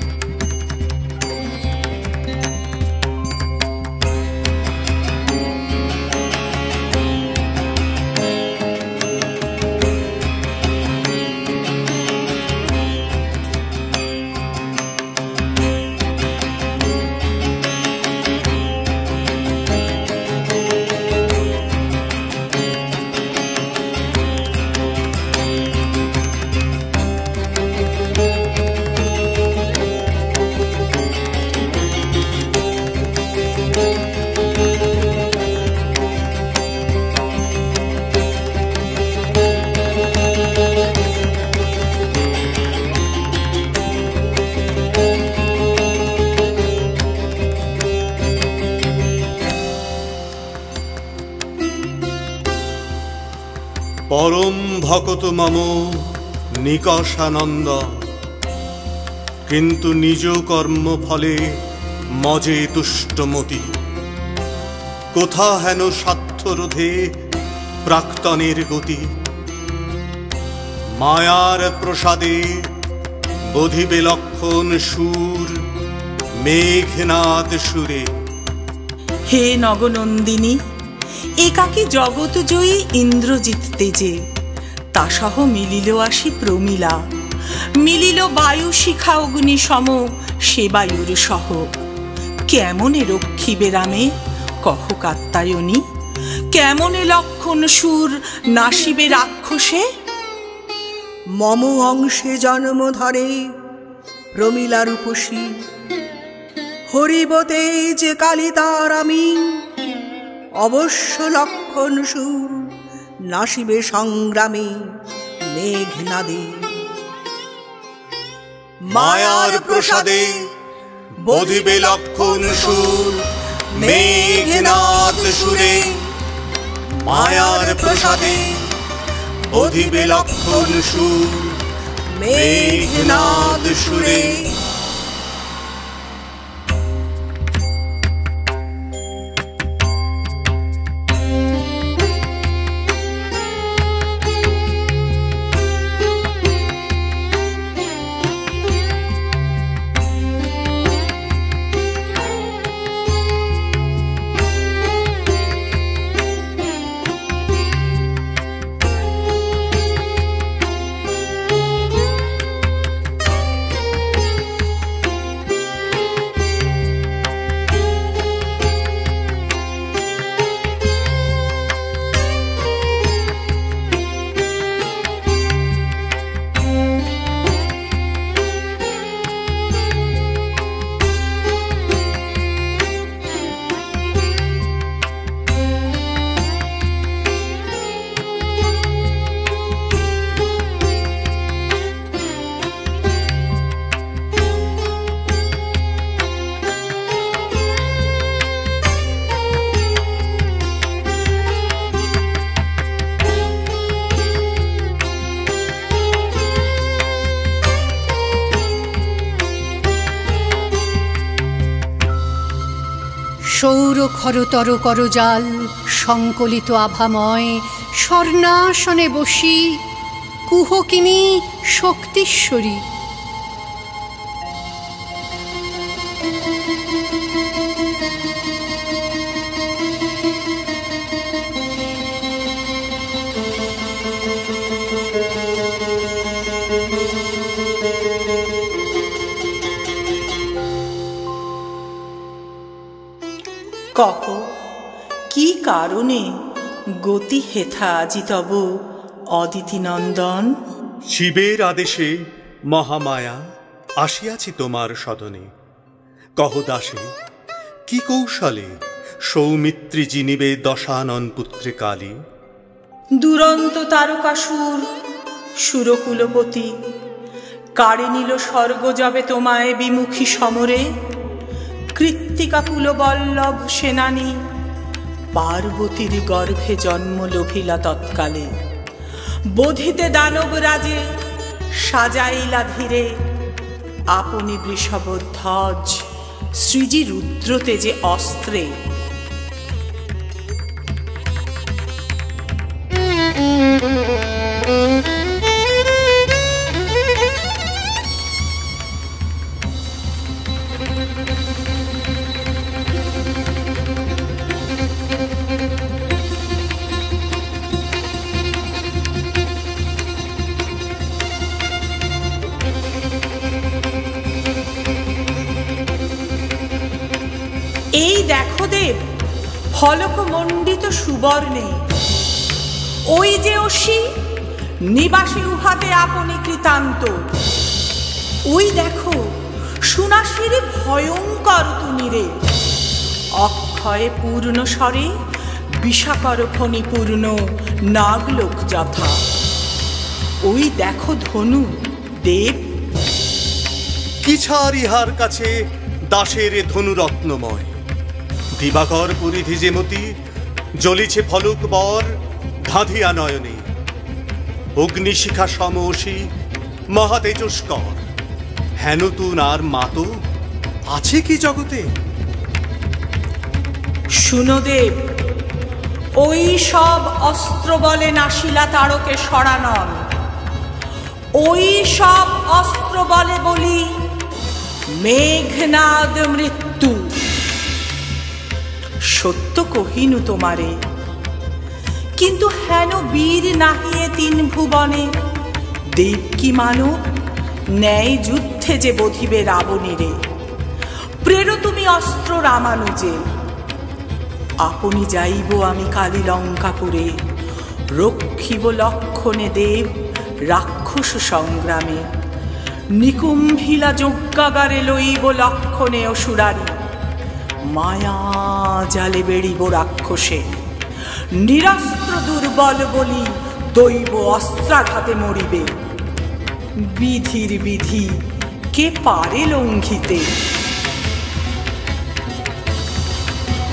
পরম ভকত মম নিকষানন্দ, কিন্তু নিজ কর্ম ফলে মজে তুষ্টমতি। কোথা হেন স্বার্থরোধে প্রাক্তনের গতি, মায়ার প্রসাদে বোধিবে লক্ষণ সুর মেঘনাদ সুরে। হে নগনন্দিনী, একাকী জগৎ জয়ী ইন্দ্রজিৎ তেজে, তাসহ মিলিল আসি প্রমিলা। মিলিল বায়ু শিখা অগ্নি সম সে বায়ুর সহ। কেমনে রক্ষিবে রামে কহ কাত্যায়নী, কেমনে লক্ষণ সুর নাশিবে রাক্ষসে। মম অংশে জন্ম ধরে প্রমিলা রূপসী, হরিবতে যে কালী তার আমি। অবশ্য লক্ষণ সুর নাশিবে সংগ্রামে মেঘনাদে। মায়ার প্রসাদে বোধিবে লক্ষণ সুর মেঘনাদ সুরে মায়ার প্রসাদে অধিবে লক্ষণ সুর মেঘনাদ সুরে। সৌর খরতর করজাল সংকলিত আভাময় স্বর্ণাসনে বসি কুহকিনী শক্তিশ্বরী। কহ কি কারণে গতি হেথা আজি তব অদিতি নন্দন? শিবের আদেশে মহামায়া আসিয়াছি তোমার সদনে। কহ দাসে কি কৌশলে সৌমিত্রী জিনিবে দশানন পুত্রে কালী? দুরন্ত তারকাসুর সুরকুলপতি কাড়ে নিল স্বর্গ যাবে তোমায় বিমুখী সমরে। কৃত্তিকা কুলবল্লভ সেনানী পার্বতীর গর্ভে জন্ম লভিলা তৎকালে। বোধিতে দানব রাজে সাজাইলা ধীরে আপনি বৃষভধ্বজ শ্রীজি রুদ্র তেজে অস্ত্রে। এই দেখো দেব ফলক মণ্ডিত সুবর্ণে ওই যে অসি নিবাসী উহাতে আপনি কৃতান্ত। ওই দেখো সুনাসির ভয়ঙ্কর তুনিরে অক্ষয়ে পূর্ণ স্বরে বিষাকর ফণিপূর্ণ নাগলোক যথা। ওই দেখো ধনু দেব কি ছাড় ইহার কাছে দাসের ধনুরত্নময়। দিবাকর পরিধি যেমতি জ্বলিছে ফলক বর ধাঁধিয়া নয়নে। অগ্নিশিখা সমসী মহাতেজস্কর হেন তুন আর মাতো আছে কি জগতে? শুনো দেব ওই সব অস্ত্র বলে নাশিলা তারকে সরানন। ওই সব অস্ত্র বলে বলি মেঘনাদ মৃত্যু। সত্য কহিনু তোমারে কিন্তু হেন বীর নাহিয়ে তিন ভুবনে। দেব কি মানো ন্যায় যুদ্ধে যে বধিবে রাবণীরে। প্রেরো তুমি অস্ত্র রামানুজে আপনি যাইব আমি কালী লঙ্কাপুরে। রক্ষিব লক্ষণে দেব রাক্ষস সংগ্রামে। নিকুম্ভিলা যজ্ঞাগারে লইব লক্ষণে অসুরারি। মায়া জালে বেড়িব রাক্ষসে নিরস্ত্র দুর্বল বলি দৈব অস্ত্রাঘাতে মরিবে। বিধির বিধি কে পারে লঙ্ঘিতে?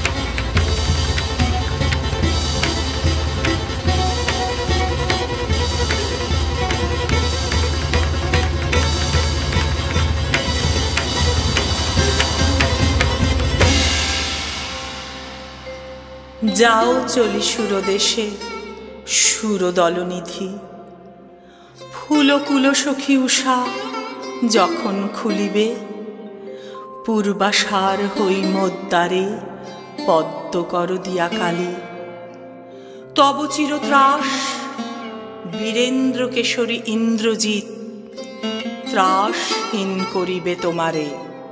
যাও চলি সুরদেশে সুরদলনিধি, ফুলকুল সখী উষা যখন খুলিবে, পূর্বাশার হৈমদ্বারে পদ্ম কর দিয়া কালী। তব চিরত্রাস বীরেন্দ্র কেশরী ইন্দ্রজিৎ ত্রাসহীন করিবে তোমারে।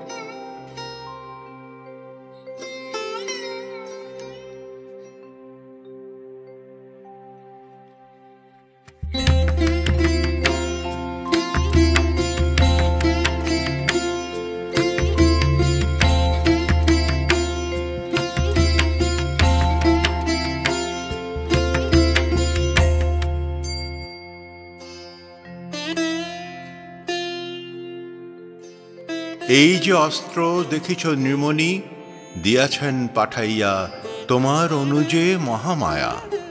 এই যে অস্ত্র দেখিছ নৃমণি, দিয়াছেন পাঠাইয়া তোমার অনুজে মহামায়া।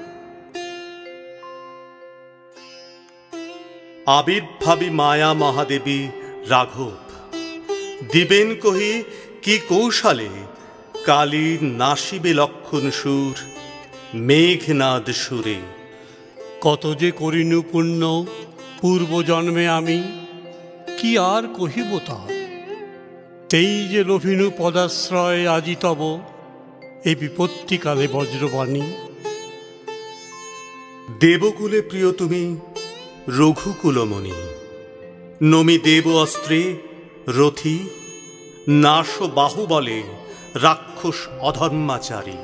আবির্ভাবী মায়া মহাদেবী রাঘব, দিবেন কহি কি কৌশলে কালী নাসিবে লক্ষণ সুর মেঘনাদ সুরে। কত যে করিনু পুণ্য পূর্বজন্মে আমি, কি আর কহিব তা। তেই যে লভিনু পদাশ্রয় আজি তব, এই বিপত্তিকালে বজ্রবাণী। দেবকুলে প্রিয় তুমি রঘুকুলমণি, নমি দেব অস্ত্রে রথি, নাশ বাহুবলে রাক্ষস অধর্মাচারী।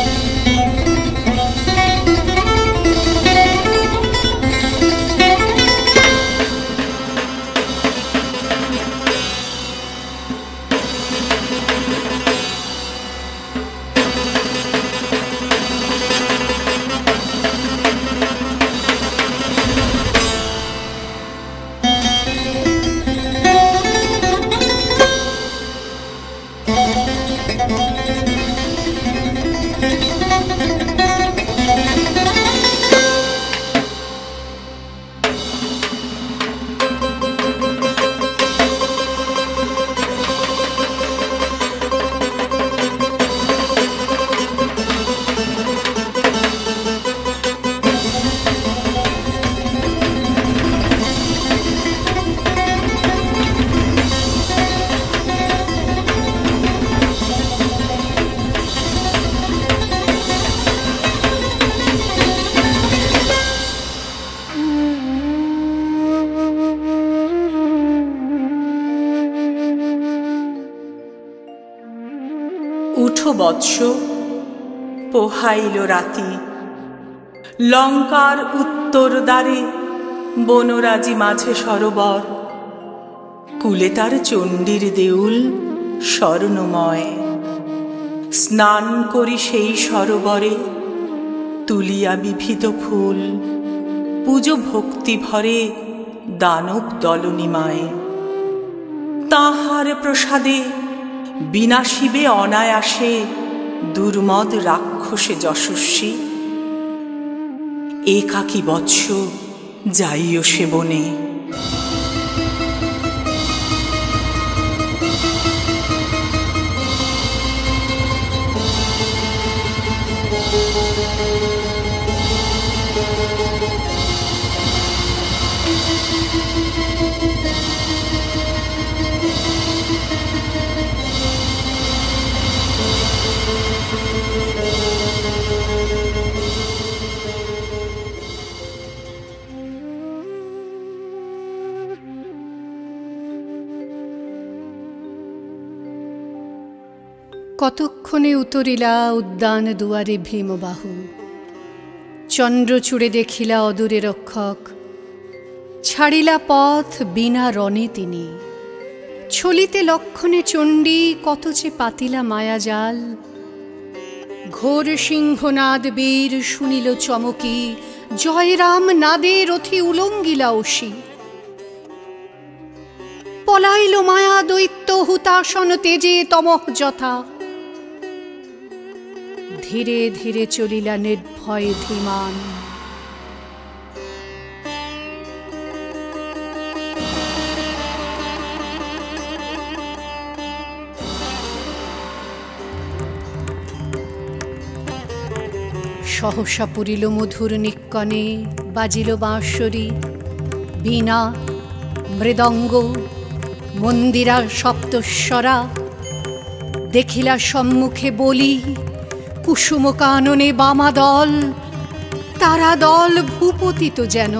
উঠো বৎস, পোহাইল রাতি, লঙ্কার উত্তর দ্বারে বনরাজি মাঝে সরোবর, কুলে তার চণ্ডীর দেউল স্বর্ণময়। স্নান করি সেই সরোবরে, তুলিয়া বিবিধ ফুল, পুজো ভক্তি ভরে দানব দলনিমায়। তাহার প্রসাদে বিনাশিবে অনায়াসে দুর্মদ রাক্ষসে যশস্বী। একাকী বৎস যাইও সে বনে। কতক্ষণে উতরিলা উদ্যান দুয়ারে ভীমবাহু। চন্দ্রচূড়ে দেখিলা অদূরে রক্ষক, ছাড়িলা পথ বিনা রণে তিনি। ছলিতে লক্ষণে চণ্ডী কত যে পাতিলা মায়াজাল। ঘোর সিংহনাদ বীর শুনিল চমকি, জয়রাম নাদে রথি উলঙ্গিলা অসি। পলাইল মায়া দৈত্য হুতাসন তেজে তমঃ যথা। ধীরে ধীরে চলিলা নির্ভয় ধীমান। সহসা পুরিল মধুর নিক্কণে, বাজিল বাঁশরি, বীণা, মৃদঙ্গ, মন্দিরা সপ্তস্বরা। দেখিলা সম্মুখে বলি, কুসুম কাননে বামাদল, তারা দল ভূপতিত যেন।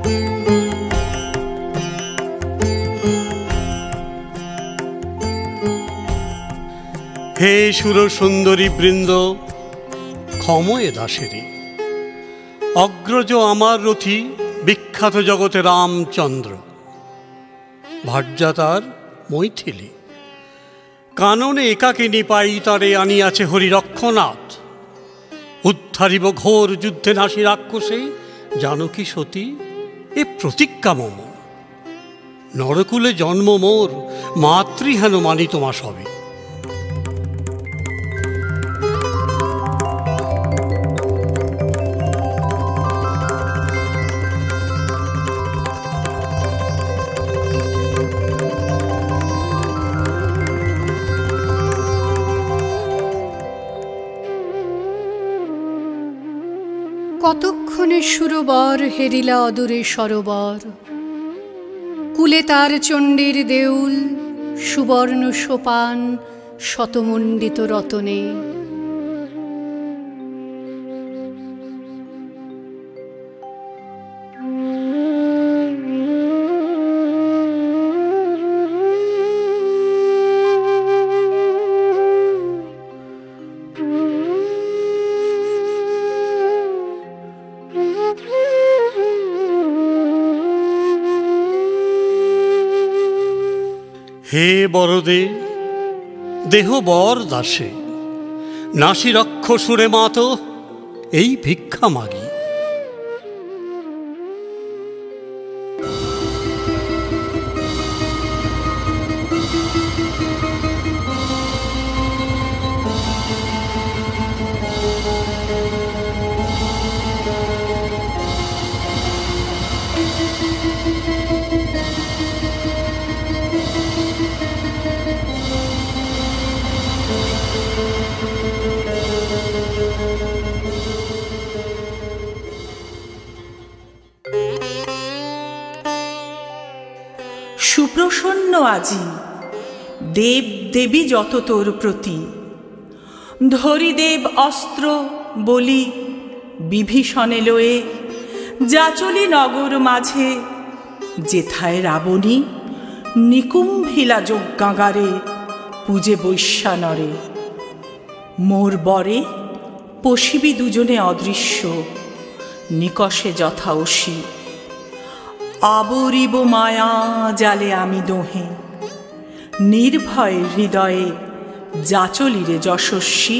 হে সুর সুন্দরী বৃন্দ, ক্ষময়ে দাসেরে, অগ্রজ আমার রথী বিখ্যাত জগতে রামচন্দ্র, ভার্যা তার মৈথিলী, কাননে একাকিনী পাই তারে আনিয়াছে হরিরক্ষনাথ। উদ্ধারিব ঘোর যুদ্ধে নাসি রাক্ষসে, জানকী সতী এ প্রতিজ্ঞা মম। নরকুলে জন্ম মোর, মাতৃহেন মানি তোমা সবে। কতক্ষণে সুরবর হেরিলা অদূরে সরোবর, কুলে তার চণ্ডীর দেউল, সুবর্ণ সোপান শতমণ্ডিত রতনে। হে বরদে, দেহ বর দাসে, নাসি রক্ষ সুরে মাতো এই ভিক্ষা মাগি। সুপ্রসন্ন আজি দেব দেবী যত তোর প্রতি, ধরি দেব অস্ত্র বলি বিভীষণে লয়ে, যাচলি নগর মাঝে যেথায় রাবণী, নিকুম্ভিলা যজ্ঞাগারে পূজে বৈশ্যানরে। মোর বরে পশিবি দুজনে অদৃশ্য, নিকষে যথা অসি, আবরিব মায়া জালে আমি দোহে, নির্ভয় হৃদয়ে যাচলিরে যশস্বী।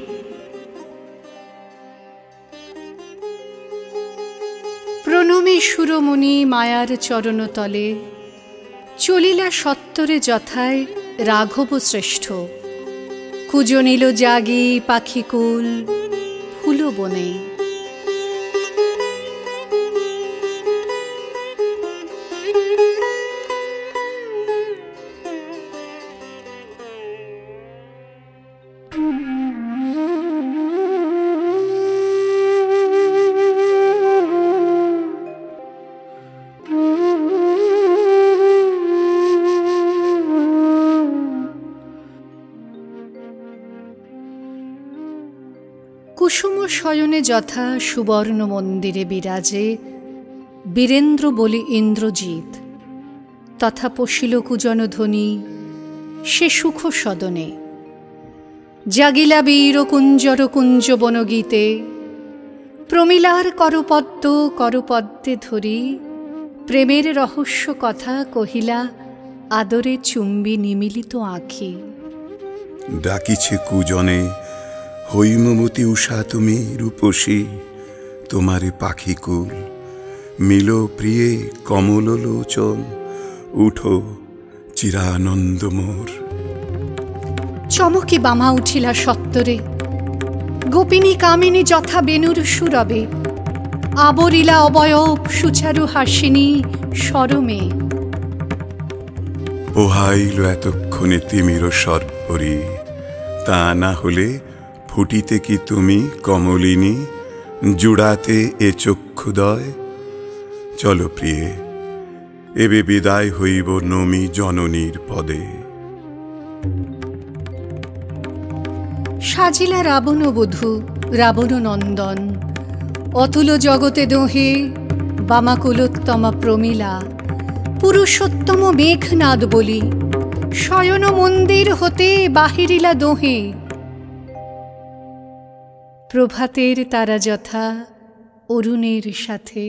প্রণমী সুরমণি মায়ার চরণতলে, চলিলা সত্তরে যথায় রাঘব শ্রেষ্ঠ। কুজনিল জাগি পাখিকুল ফুল বনে। কুসুম শয়নে যথা সুবর্ণ মন্দিরে বিরাজে, বীরেন্দ্র বলি ইন্দ্রজিৎ, তথা পশিল কুজন ধ্বনি সে সুখ সদনে। জাগিলা বীর কুঞ্জর কুঞ্জ বনগীতে, প্রমিলার করপদ্ম করপদ্মে ধরি, প্রেমের রহস্য কথা কহিলা আদরে চুম্বি নিমিলিত আঁখি। ডাকিছে কুজনে হৈমবতী উষা তুমি রূপসী, তোমারে পাখিকুল মিল প্রিয়ে কমল লোচন, উঠো চিরানন্দ মোর। চমকি বামা উঠিলা সত্তরে, গোপিনী কামিনী যথা বেণুর সুরবে, আবরিলা অবয়ব সুচারু হাসিনী সরমে। পোহাইল এতক্ষণে তিমির সর্পরি, তা না হলে ফুটিতে কি তুমি কমলিনী, জুড়াতে এ চক্ষুদয়। চলো প্রিয়ে, এবে বিদায় হইব নমি জননীর পদে। সাজিলা রাবণ বধূ রাবণ নন্দন, অতুল জগতে দোহে বামাকুলোত্তমা প্রমীলা, পুরুষোত্তম মেঘনাদ বলি, শয়ন মন্দির হতে বাহিরিলা দোহে। প্রভাতের তারা যথা অরুণের সাথে।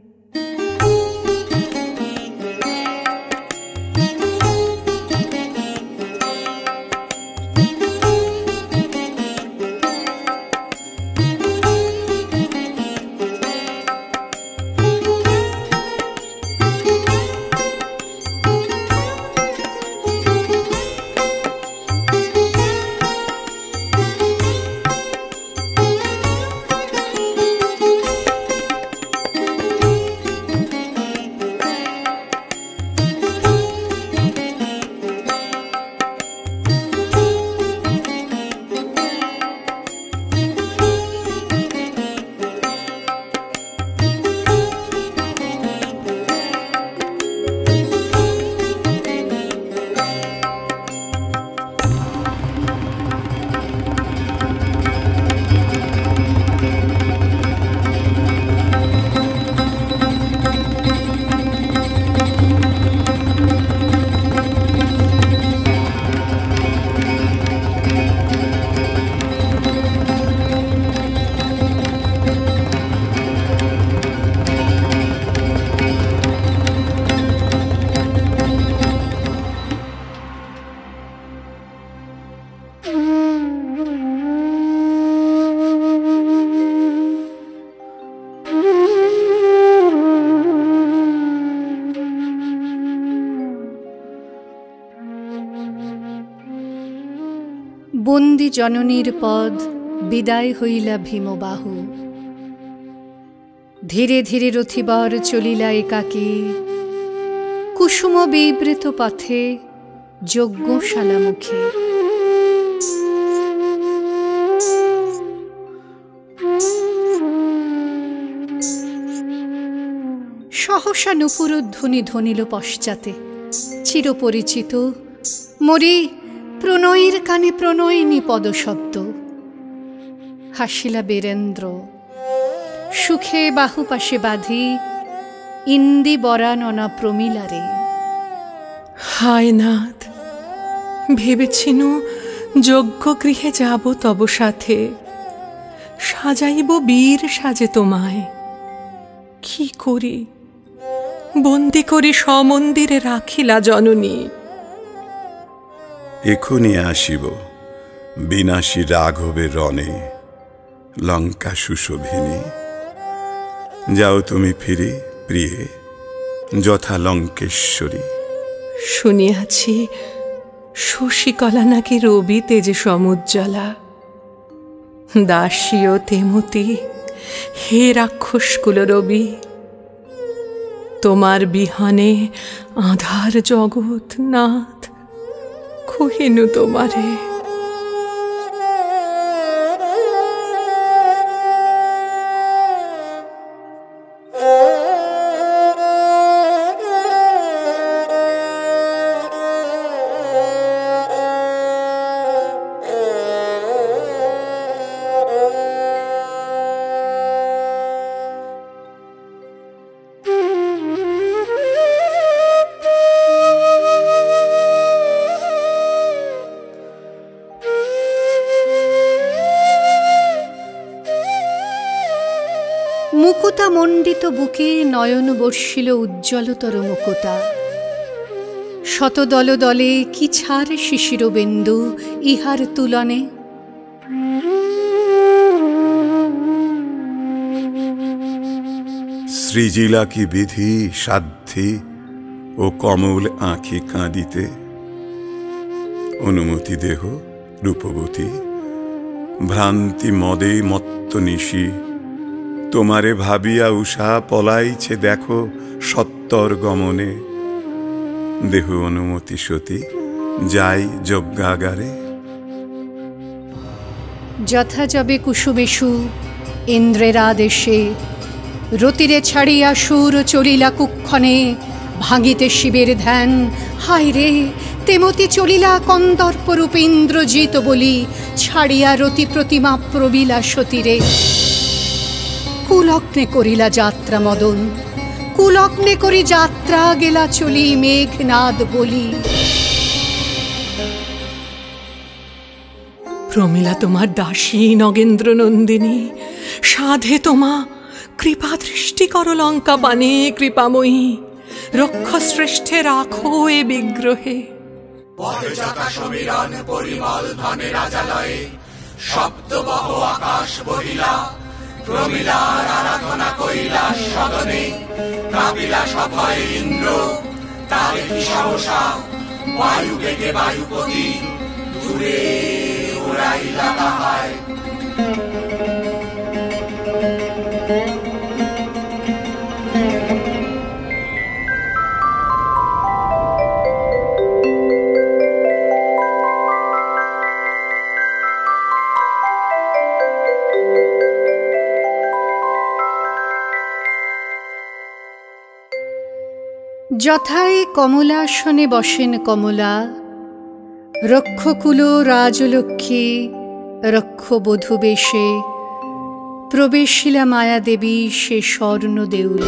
বন্দি জননীর পদ বিদায় হইলা ভীমবাহু। ধীরে ধীরে রথিবর চলিলা একাকী, কুসুম বিবৃত পথে যজ্ঞশালা মুখে। সহসা নুপুরধ্বনি ধ্বনিল পশ্চাতে, চিরপরিচিত মরি প্রণয়ীর কানে প্রণয়িনী পদশব্দ। হাসিলা বীরেন্দ্র, সুখে বাহু পাশে বাঁধি ইন্দি বরাননা প্রমীলারে। হায় নাথ, ভেবেছিনু যজ্ঞগৃহে যাব তব সাথে, সাজাইব বীর সাজে তোমায়। কি করি, বন্দি করি সমন্দিরে রাখিলা জননী। এখনি আসিব বিনাশী রাঘবের রণে, লঙ্কা সুশোভিনী। যাও তুমি ফিরে প্রিয়ে, যথা লঙ্কেশ্বরী। শুনিয়াছি শশীকলা নাকি রবি তেজে সমুজ্জ্বলা। দাসী ও তেমতি, হে রাক্ষসকুল রবি, তোমার বিহানে আধার জগৎ নাথ, কহিনু তোমারে। মুকুতা মণ্ডিত বুকে নয়ন বর্ষিল উজ্জ্বলতর মুকুতা। শতদল দলে কি ছাড় শিশির বিন্দু ইহার তুলনে। সৃজিলা কি বিধি সাধ্যি ও কমল আঁখি কাঁদিতে। অনুমতি দেহ রূপবতী, ভ্রান্তি মদে মত্ত নিশি। তোমারে ভাবিয়া উষা পলাইছে দেখো সত্তর গমনে। দেহ অনুমতি সতী, যাই যজ্ঞাগারে। যথা যবে কুসুমেষু ইন্দ্রের আদেশে, রতিরে ছাড়িয়া সুর চলিলা কুক্ষণে। ভাঙিতে শিবের ধ্যান, হায় রে তেমতি চলিলা কন্দর্পরূপ ইন্দ্রজিত বলি। ছাড়িয়া রতি প্রতিমা প্রবিলা সতীরে, কুলগ্নে করিলা যাত্রা মদন। কুলগ্নে করি যাত্রা গেলা চলি মেঘনাদ বলি। প্রমিলা তোমার দাসী নগেন্দ্র নন্দিনী, সাধে তোমা কৃপা দৃষ্টি কর লঙ্কা পানে কৃপাময়ী, রক্ষ শ্রেষ্ঠে রাখো এ বিগ্রহে। সমীরণ পরিমল ধনে রাজালয়ে, শব্দবহ আকাশ বহিলা, প্রমিলার আরাধনা কৈলাস সদনে, কাবিলা সভয়ে ইন্দ্র তারে কি সাহসা, বায়ু বেগে বায়ুপতি দূরে উড়াইলা তাহায়। যথায় কমলাসনে বসেন কমলা, রক্ষকুল রাজলক্ষ্মী রক্ষবধূ বেশে, প্রবেশিলা মায়াদেবী সে স্বর্ণ দেউলে।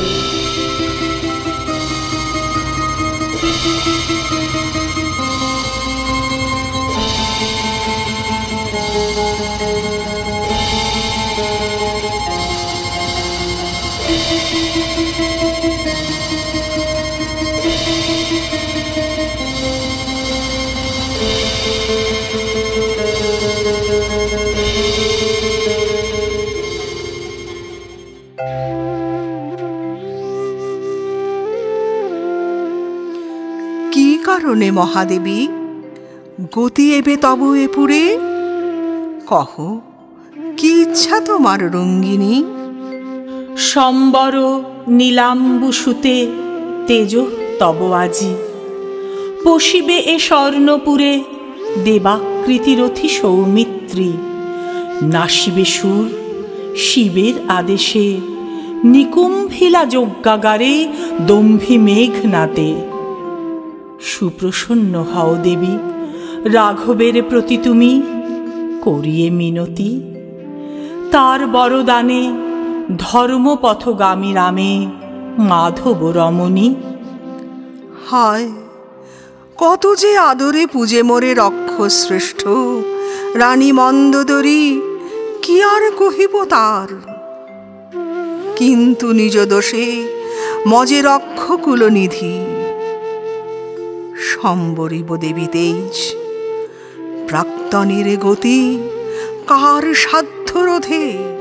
কি কারণে মহাদেবী গতি এবে তব এ পুরে? কহ, কি ইচ্ছা তোমার রঙ্গিনী? সম্বর নীলাম্বুসুতে তেজ তব আজি, পশিবে এ স্বর্ণপুরে দেবাকৃতিরথি সৌমিত্রী। নাসিবে সুর শিবের আদেশে, নিকুম্ভিলা যজ্ঞাগারে দম্ভি মেঘনাদে। সুপ্রসন্ন হও দেবী, রাঘবের প্রতি তুমি করিয়ে মিনতি। তার বরদানে ধর্মপথগামী রামে মাধব রমণী। হায়, কত যে আদরে পূজে মোরে রক্ষশ্রেষ্ঠ রানী মন্দোদরী, কি আর কহিব তার। কিন্তু নিজ দোষে মজে রক্ষকুল নিধি, সম্বরিব দেবী তেজ প্রাক্তনের গতি কার সাধ্য রোধে।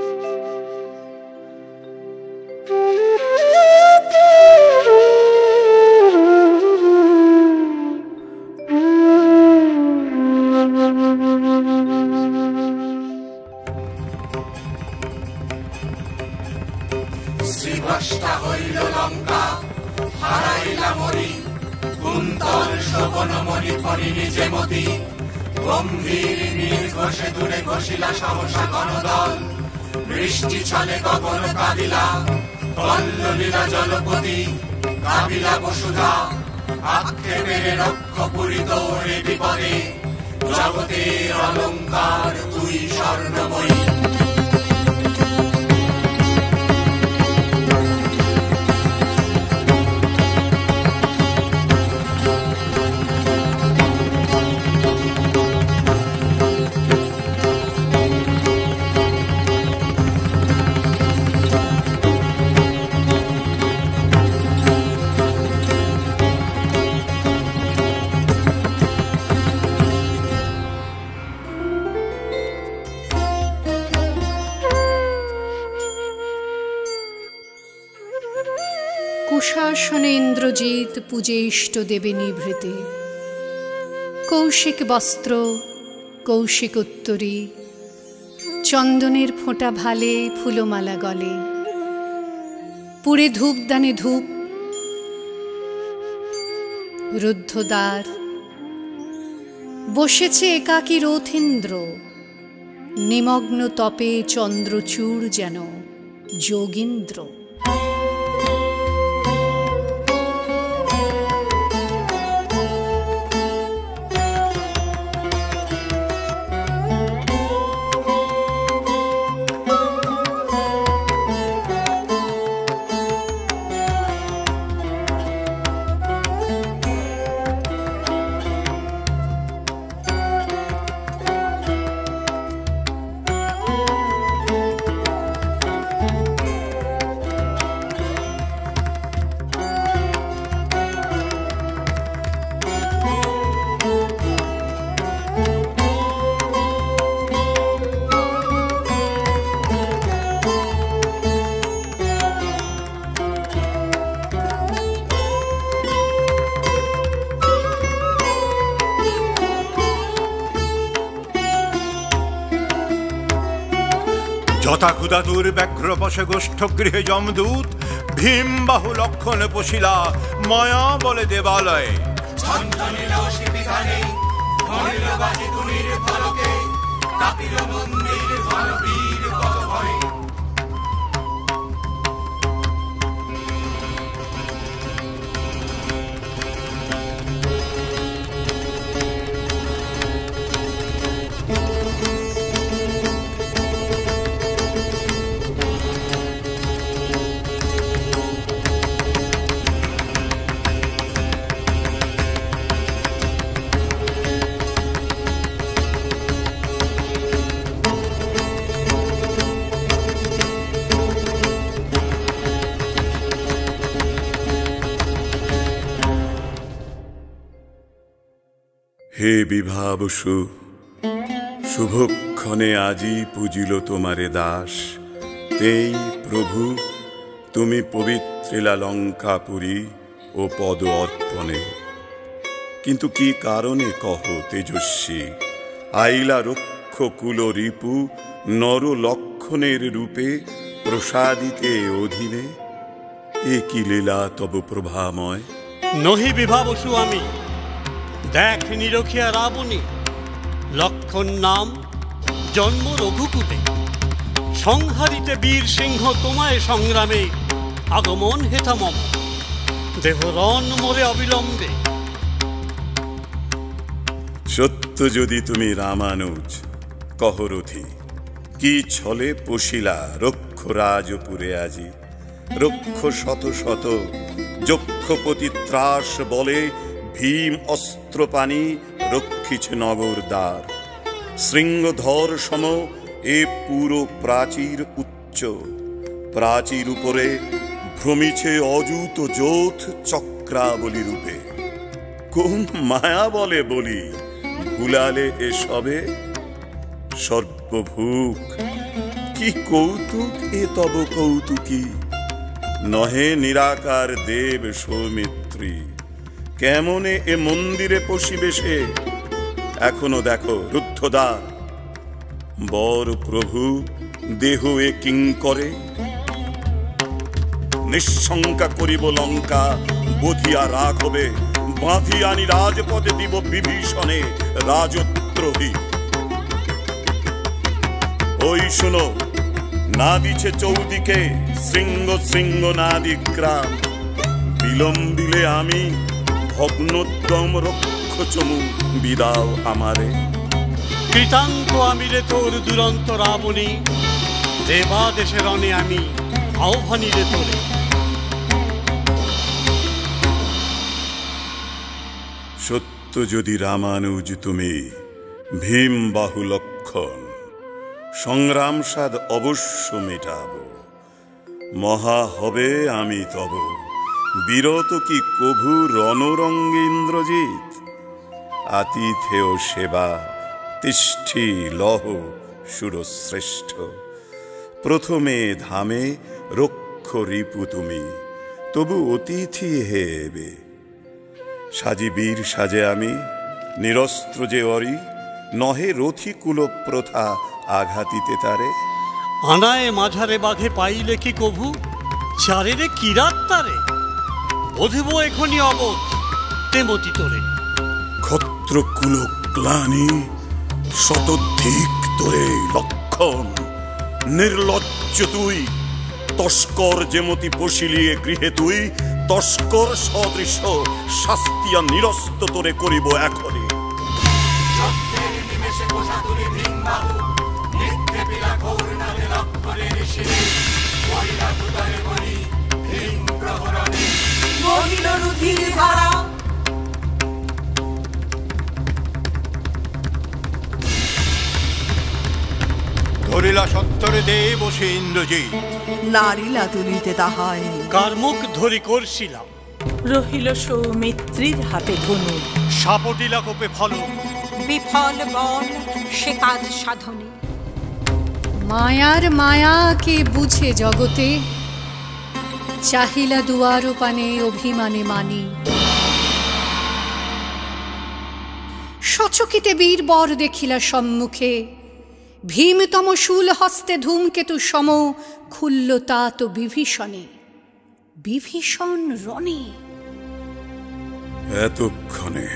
শ্রীভ্রষ্টা হইল লঙ্কা, হারাইলা মরি, কুন্তল শোভনমণি ফরি নিজে মতি। গম্ভীর নীল ঘষে দূরে ঘষিলা সহসা গণদল, বৃষ্টি ছলে গগন কাঁদিলা, কল্লোলিলা জলপতি কাবিলা বসুধা। আক্ষেপের রক্ষ পুরিত রে বিপদে, জগতের অলঙ্কার তুই স্বর্ণময়ী। কুশাসনে ইন্দ্রজিৎ পূজে ইষ্ট দেবে নিভৃতে, কৌশিক বস্ত্র কৌশিক উত্তরী, চন্দনের ফোঁটা ভালে ফুলমালা গলে। পুরে ধূপদানে ধূপ, রুদ্ধদ্বার, বসেছে একাকী রথীন্দ্র, নিমগ্ন তপে চন্দ্রচূড় যেন যোগীন্দ্র। যথা ক্ষুধাতুর ব্যাঘ্র বসে গোষ্ঠ গৃহে যমদূত ভীমবাহু লক্ষণ পশিলা মায়া বলে দেবালয়ে। হে বিভাবসু, শুভক্ষণে আজি পূজিল তোমারে দাস। তেই প্রভু তুমি পবিত্রিলা লঙ্কাপুরী ও পদ অর্পণে। কিন্তু কি কারণে কহ তেজস্বী, আইলা রক্ষ কুল রিপু নর লক্ষণের রূপে প্রসাদিতে অধীনে? এ কি লীলা তব প্রভাময়? নহি বিভাবসু আমি, দেখ নিরখিয়া রাবণী। লক্ষণ নাম, জন্ম রঘুকুলে। সংহারিতে বীর সিংহ তোমায় সংগ্রামে আগমন হেথা মম। দেহ রণ মোরে অবিলম্বে। সত্য যদি তুমি রামানুজ, কহরথি কি ছলে পশিলা রক্ষ রাজপুরে আজি। রক্ষ শত শত যক্ষপতি ত্রাস বলে ভীম অস্ত্রপানি রক্ষিছে নগর দ্বার। শৃঙ্গধর সম এ পুরো প্রাচীর উচ্চ। প্রাচীর উপরে ভ্রমিছে অযুত যোথ চক্রাবলী রূপে। কোন মায়া বলে বলি ভুলালে এসবে? সর্বভূক কি কৌতুক এ তব কৌতুকী। নহে নিরাকার দেব সৌমিত্রী, কেমনে এ মন্দিরে পশিবে সে? এখনো দেখো রুদ্ধদ্বার। বর প্রভু দেহ এ কিং করে। নিঃশঙ্কা করিব লঙ্কা বধিয়া রাঘবে। বাঁধি আনি রাজপদে দিব বিভীষণে রাজদ্রোহী। ওই শোনো, না দিছে চৌদিকে শৃঙ্গ শৃঙ্গ নাদি গ্রাম। বিলম্বিলে আমি ভগ্নোদ্যম রক্ষ চমু বিদাও আমারে। কৃতান্ত আমি রে তোর দুরন্ত রাবণী। দেবা দেশে রণে আমি আহ্বানী রে তোরে। সত্য যদি রামানুজ তুমি ভীম বাহু লক্ষণ, সংগ্রাম সাদ অবশ্য মেটাব। মহা হবে আমি তব বিরত কি কভু রণরঙ্গে ইন্দ্রজিৎ। আতিথেয় সেবা তিষ্ঠি লহ সুরশ্রেষ্ঠ। প্রথমে ধামে রক্ষ রিপু তুমি, তবু অতিথি হেবে। সাজি বীর সাজে আমি নিরস্ত্র যে অরি। নহে রথিকুল প্রথা আঘাতিতে তারে। আনায় মাঝারে বাঘে পাইলে কি কভু চারেরে কিরাত তারে। বধিব এখনি অবোধ তেমতি তোরে। ক্ষত্রকুল গ্লানি শতধিক তোরে লক্ষণ। নির্লজ্জ তুই, তস্কর যেমতি পশিলিয়ে গৃহে তুই। তস্কর সদৃশ শাস্তিয়া নিরস্ত তোরে করিব এখনি। ধরিলা সত্তরে দেব সে ইন্দ্রজিৎ। নারিলা তুলিতে তাহায় কার মুখ ধরি করছিলাম। রহিল সৌমিত্রীর হাতে ধনু। সাপটিলা কোপে ফল বিফল বল সে কাজ সাধনে। মায়ার মায়াকে বুঝে জগতে, চাহিলা দুয়ার পানে অভিমানে মানি। সচকিতে বীর বর দেখিলা সম্মুখে, ভীমতম শূল হস্তে ধূমকেতু সম খুলল তাত বিভীষণে, বিভীষণ রণে। এতক্ষণে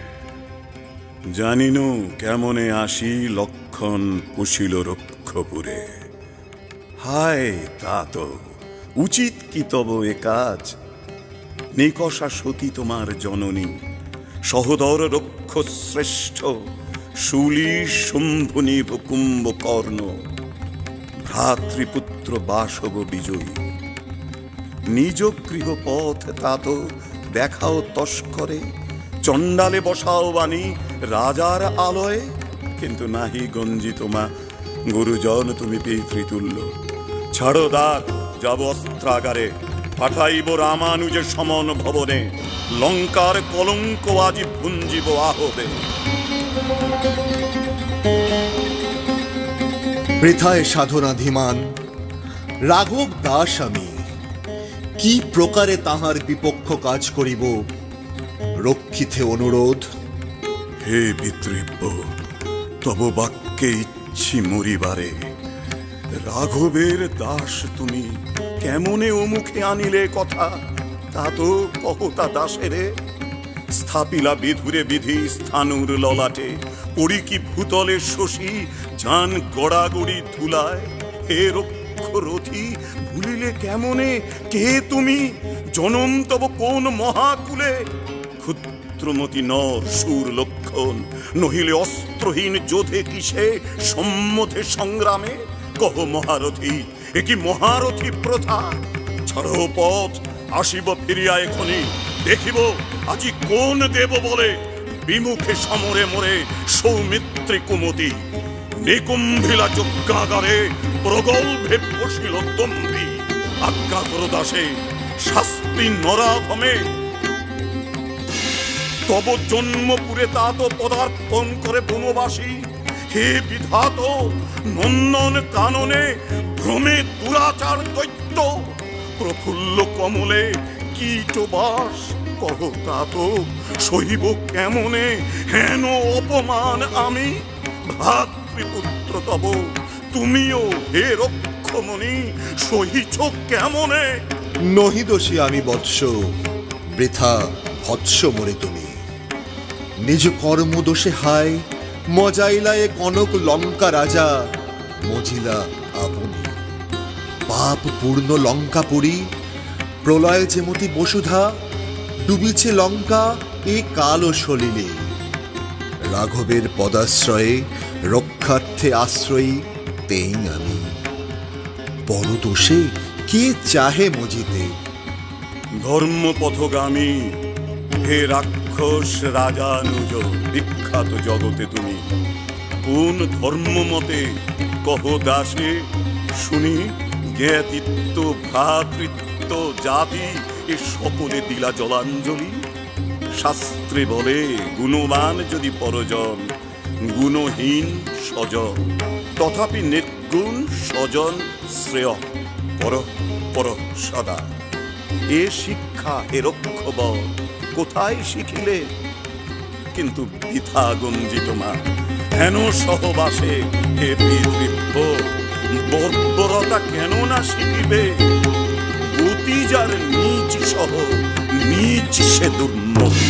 জানিন কেমনে আসি লক্ষণ পুষিল রক্ষপুরে। হায় তাত উচিত কি তব এ কাজ, নিকষা সতী তোমার জননী, সহোদর রক্ষ শ্রেষ্ঠ শূলী শম্ভুনি কুম্ভ কর্ণ, ভ্রাতৃপুত্র বাসব বিজয়ী। নিজ গৃহ পথ তাত দেখাও তস্করে, চণ্ডালে বসাও বাণী রাজার আলয়ে। কিন্তু নাহি গঞ্জি তোমা গুরুজন তুমি পিতৃতুল্য। ছাড়ো দ্বার যাব অস্ত্রাগারে, পাঠাইব রামানুজের সমন ভবনে, লঙ্কার কলঙ্ক আজি ভুঞ্জিব আহবে। বৃথায় সাধনাধিমান রাঘব দাস আমি, কি প্রকারে তাহার বিপক্ষ কাজ করিব, রক্ষিতে অনুরোধ। হে পিতৃব্য, তব বাক্যে ইচ্ছি মরিবারে। রাঘবের দাস তুমি, কেমনে ও মুখে আনিলে কথা, তা তো কহতা দাসেরে। স্থাপিলা বিধুরে বিধি স্থানুর ললাটে, পড়ি কি ভূতলে শশী জান গড়াগড়ি ধুলায়। হে রক্ষরথী ভুলিলে কেমনে কে তুমি, জনম তব কোন মহাকুলে। ক্ষুদ্রমতি নর সুর লক্ষণ, নহিলে অস্ত্রহীন যোধে কিসে সম্মধে সংগ্রামে। কহ মহারথী এ কি মহারথী প্রথা, ছাড়ো পথ আসিব ফিরিয়া এখনি। দেখিব আজি কোন দেব বলে, বিমুখে সমরে মোরে সৌমিত্রী কুমতি। নিকুম্ভিলা যজ্ঞাগারে প্রগল্ভে বসিল দম্ভি, আজ্ঞা করো দাসে শাস্তি নরাধমে। তব জন্মপুরে তাত পদার্পণ করে বনবাসী। হে বিধাত নন্দন কাননে ভ্রমে দুরাচার দৈত্য, প্রফুল্ল কমলে কীটবাস। কহ তাত সহিব কেমনে হেন অপমান আমি। ভ্রাতৃপুত্র তব তুমিও হে রক্ষমণি, সহিছ কেমনে। নহি দোষী আমি বৎস, বৃথা ভৎস মোরে তুমি। নিজ কর্ম দোষে হায় মজাইলা এ কনক লঙ্কা রাজা, মজিলা আপনি। পাপ পূর্ণ লঙ্কাপুরী, প্রলয় যেমতি বসুধা, ডুবিছে লঙ্কা এ কালো সলিলে। রাঘবের পদাশ্রয়ে রক্ষার্থে আশ্রয়ী তেই আমি। বড় দোষে কে চাহে মজিতে। ধর্মপথগামী হে রাক্ষস রাজানুজ, বিখ্যাত জগতে তুমি কোন ধর্মমতে কহ দাসে শুনি। জ্ঞাতিত্ব ভ্রাতৃত্ব জাতি এ সকলে দিলা জলাঞ্জলি। শাস্ত্রে বলে গুণবান যদি পরজন, গুণহীন স্বজন। তথাপি নির্গুণ স্বজন শ্রেয়, পর পর সদা। এ শিক্ষা হে রক্ষবর কোথায় শিখিলে। কিন্তু বৃথা গঞ্জিত মা হেন সহবাসে। হে পিতৃব্য বর্বরতা কেন না শিখিবে। গতি যার নিজ সহ নিজ সে দুর্মতি।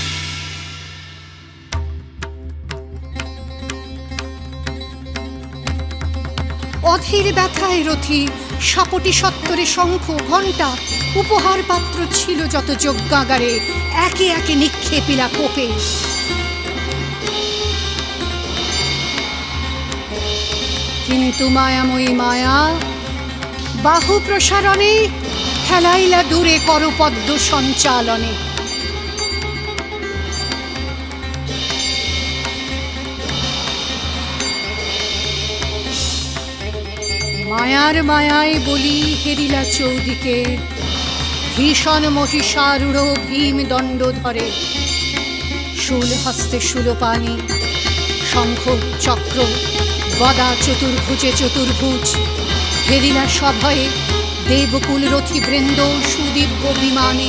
অধীর ব্যথায় রথী সাপটি সত্তরে শঙ্খ ঘণ্টা, উপহার পাত্র ছিল যত যজ্ঞাগারে, একে একে নিক্ষেপিলা কোপে। কিন্তু মায়াময়ী মায়া বাহু প্রসারণে খেলাইলা দূরে করপদ্ম সঞ্চালনে। মায়ার মায়ায় বলি হেরিলা চৌদিকে, ভীষণ মহিষারূঢ় ভীম দণ্ড ধরে। শূল হস্তে শূলপাণি, শঙ্খ চক্র গদা চতুর্ভুজে চতুর্ভুজ। হেরিলা সভয়ে দেবকুল রথী বৃন্দ সুদিব্য বিমানে।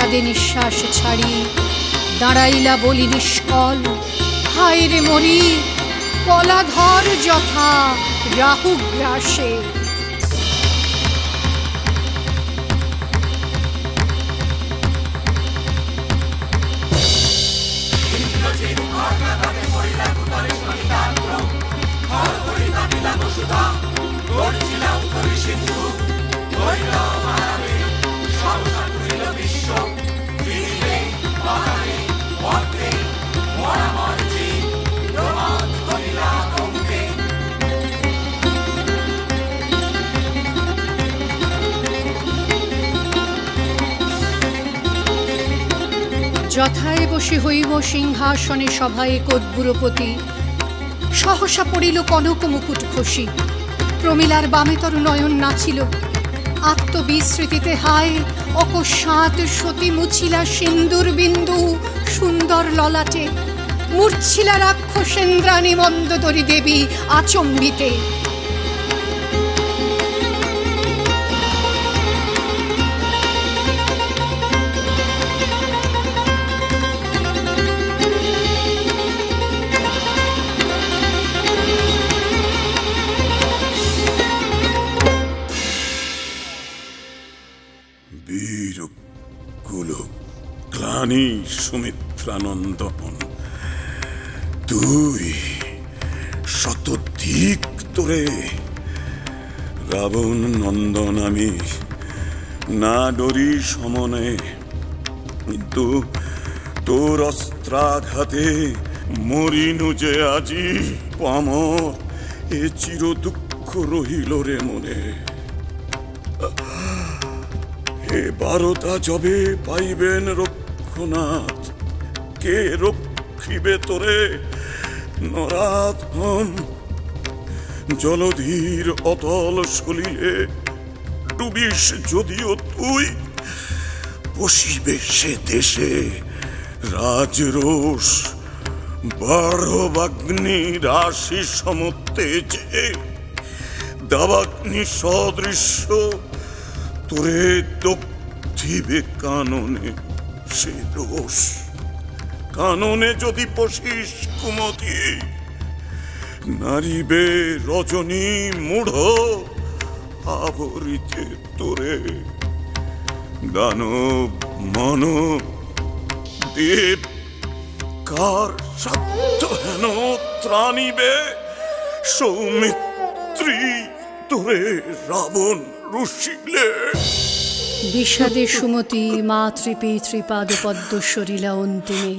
বিষাদে নিঃশ্বাস ছাড়ি দাঁড়াইলা বলি নিষ্কল, হায় রে মরি কলাধর যথা রাহু গ্রাসে। যথায় বসে হইব সিংহাসনে সভায় কদ্বুরপতি, সহসা পড়িল কনক মুকুট খসি, প্রমিলার বামেতর নয়ন নাচিল, আত্মবিস্মৃতিতে হায় অকস্মাৎ সতী মুছিলা সিন্দুর বিন্দু সুন্দর ললাটে, মূর্ছিলা রাক্ষসেন্দ্রাণী মন্দোদরী দেবী আচম্বিতে। গ্লানি সুমিত্রানন্দন, তুই শতধিক তোরে রাবণ নন্দন আমি না ডরি সমনে, কিন্তু তোর অস্ত্রাঘাতে মরিনু যে আজি পামর, এ চির দুঃখ রহিল রে মনে। এ বারতা যবে পাইবেন রক্ষনাথ, কে রক্ষিবে তোরে নরাধম? জলধীর অতল সলিলে ডুবিস যদিও তুই, বসিবে সে দেশে রাজরোষ বারবাগ্নি রাশি সমতেজে, দাবাগ্নি সদৃশ্য তোরে দগ্ধিবে কাননে সে রোষ। কাননে যদি পশিস কুমতি, নারিবে রজনী মূঢ় আবরিতে তোরে। দানব মানব দেব কার সাধ্য হেন ত্রাণিবে, সৌমিত্রী তোরে রাবণ রুষিলে। বিষাদে সুমতি মাতৃপিতৃপাদ পদ্ম সরিলা অন্তিমে,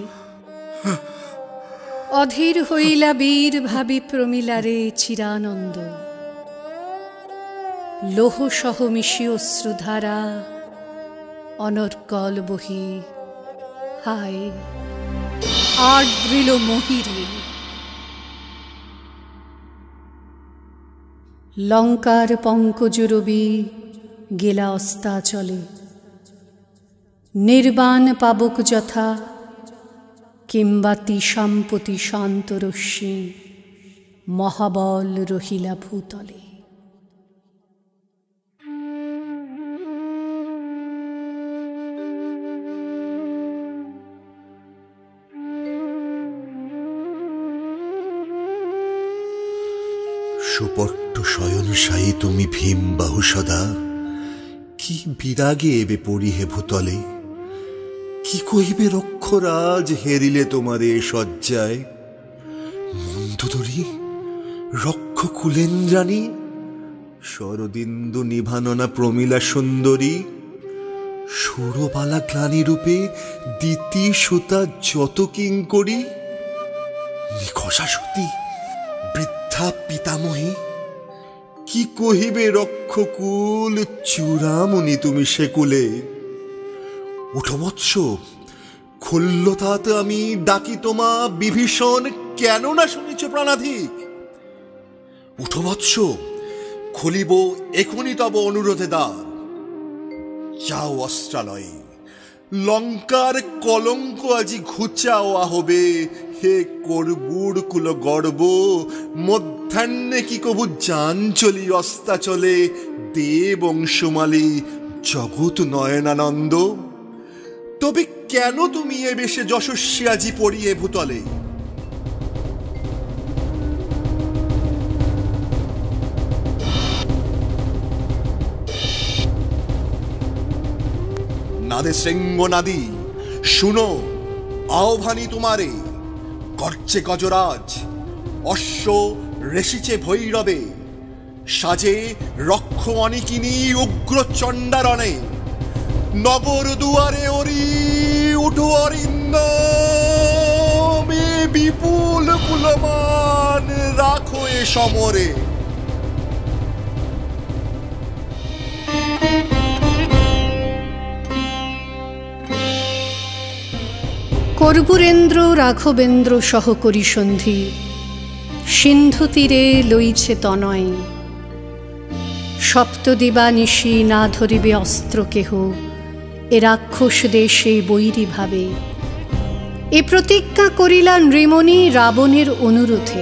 অধীর হইলা বীর ভাবি প্রমিলারে চিরানন্দ। লোহ সহ মিশি অশ্রুধারা অনর্কল বহি, হায় আর্দ্রিল মহিরে। লঙ্কার পঙ্কজ রবি গেলা অস্তাচলে, নির্বাণ পাবক যথা কিংবা তিসাম্পতি শান্তরশ্মি, মহাবল রহিলা ভূতলে। সুপট্ট শয়নশায়ী তুমি ভীম বাহু সদা, কি বিরাগে এবে পড়িহে ভূতলে। কি কহিবে রক্ষরাজ হেরিলে তোমারে শয্যায়, মন্দোদরী রক্ষ কুলেন্দ্রাণী, শরদিন্দু নিভাননা প্রমিলা সুন্দরী, সুরবালা গ্লানি রূপে দিতি সুতা যত কিঙ্করী, নিখসা সতী বৃদ্ধা পিতামহী, কি কহিবে রক্ষকুল চূড়ামণি তুমি সেকুলে। উঠো মৎস্য খল্লতাত আমি ডাকি তোমা বিভীষণ, কেন না শুনিছ প্রাণাধিক। উঠো মৎস্য খুলিব এখনই তব অনুরোধে দ্বার, যাও অস্ত্রালয়ে লঙ্কার কলঙ্ক আজি ঘুচাও আহবে। হে করবুর কুল গর্ব মধ্যাহ্নে কি কবু যান চলি অস্তাচলে, দেব অংশমালী জগৎ নয়নানন্দ। তবে কেন তুমি এ বেশে যশস্বী আজি পড়িয়ে ভূতলে? নাদে শৃঙ্গ নাদি, শুনো আহ্বানি তোমারে। করছে গজরাজ, অশ্ব রেশিছে ভৈরবে, সাজে রক্ষ অনিকিনী উগ্র চণ্ডারণে। নগর দুয়ারে ওরি উঠো অরিন্দ, মে বিপুল কুলমান রাখো এ সমরে। কর্পূরেন্দ্র রাঘবেন্দ্র সহকরি সন্ধি, সিন্ধু তীরে লইছে তনয়। সপ্তদিবা নিশি না ধরিবে অস্ত্র কেহ, এ রাক্ষস দেশে বৈরী ভাবে। এ প্রতিজ্ঞা করিলা নৃমণি রাবণের অনুরোধে।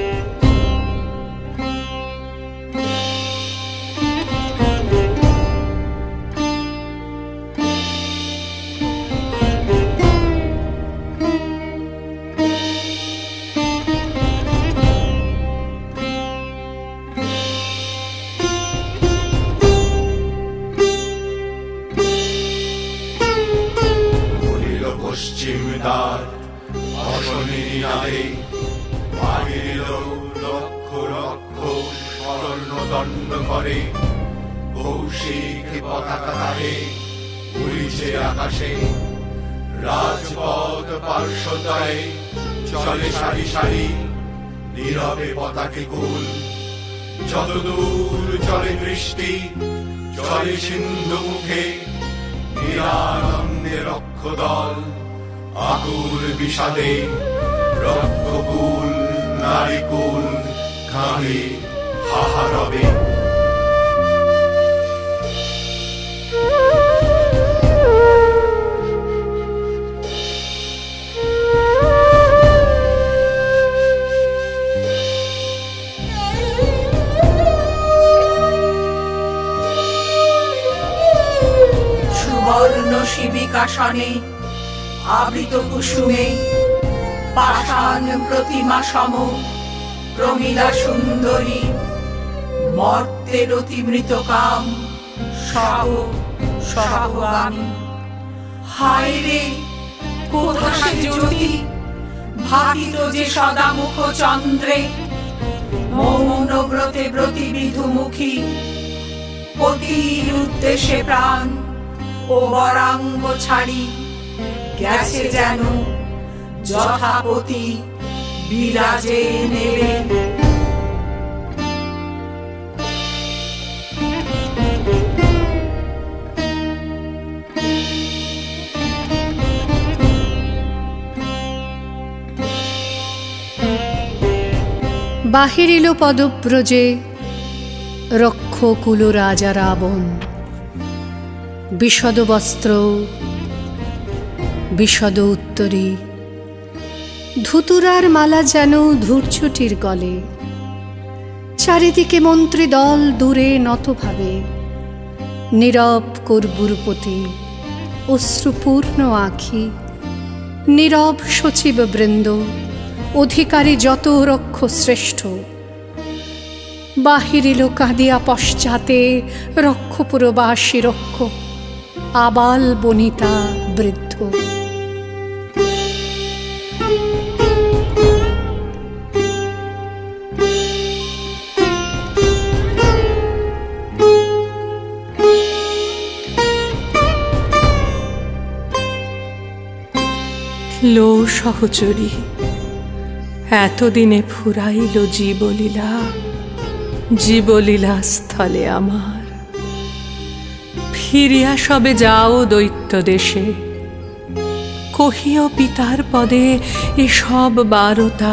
পশ্চিম দ্বার অশনির নাদে, বাহির লক্ষ লক্ষ স্বর্ণ দণ্ড করে। কৌশিক পতাকা তারে উড়িছে আকাশে, রাজপথ পার্শ্বদয়ে চলে সারি সারি, নীরবে পতাকে কুল। যতদূর চলে দৃষ্টি, চলে সিন্ধু মুখে, নিরানন্দে রক্ষদল আকুল বিষাদে। রক্ষকুল নারীকুল কাঁদে হাহারবে। সুবর্ণ শিবিকাসনে আবৃত কুসুমে, পাষাণ প্রতিমা সম প্রমীলা সুন্দরী। মর্তের অতিমৃত কাম সহ সহগামী। হায় রে কোথা সে জ্যোতি, ভাতিত যে সদা মুখ চন্দ্রে। মৌন ব্রতে ব্রতি বিধুমুখী, পতির উদ্দেশ্যে প্রাণ ও বরাঙ্গ ছাড়ি। গেছে যেন যথাপতি বিরাজে নেবে। বাহিরিল পদব্রজে রক্ষকুল রাজা রাবণ। বিশদ বস্ত্র বিশদ উত্তরী, ধুতুরার মালা যেন ধূর্ছুটির গলে। চারিদিকে মন্ত্রী দল দূরে নতভাবে, নীরব কর্পূরপতি অশ্রুপূর্ণ আখি। নীরব সচিব বৃন্দ, অধিকারী যত রক্ষ শ্রেষ্ঠ। বাহিরিল কাঁদিয়া পশ্চাতে রক্ষপুরবাসী রক্ষ, আবাল বনিতা বৃদ্ধ। লো সহচরী, এতদিনে ফুরাইল জীবলীলা। জীবলীলা স্থলে আমার ফিরিয়া সবে যাও দৈত্য দেশে। কহিও পিতার পদে এসব বারতা।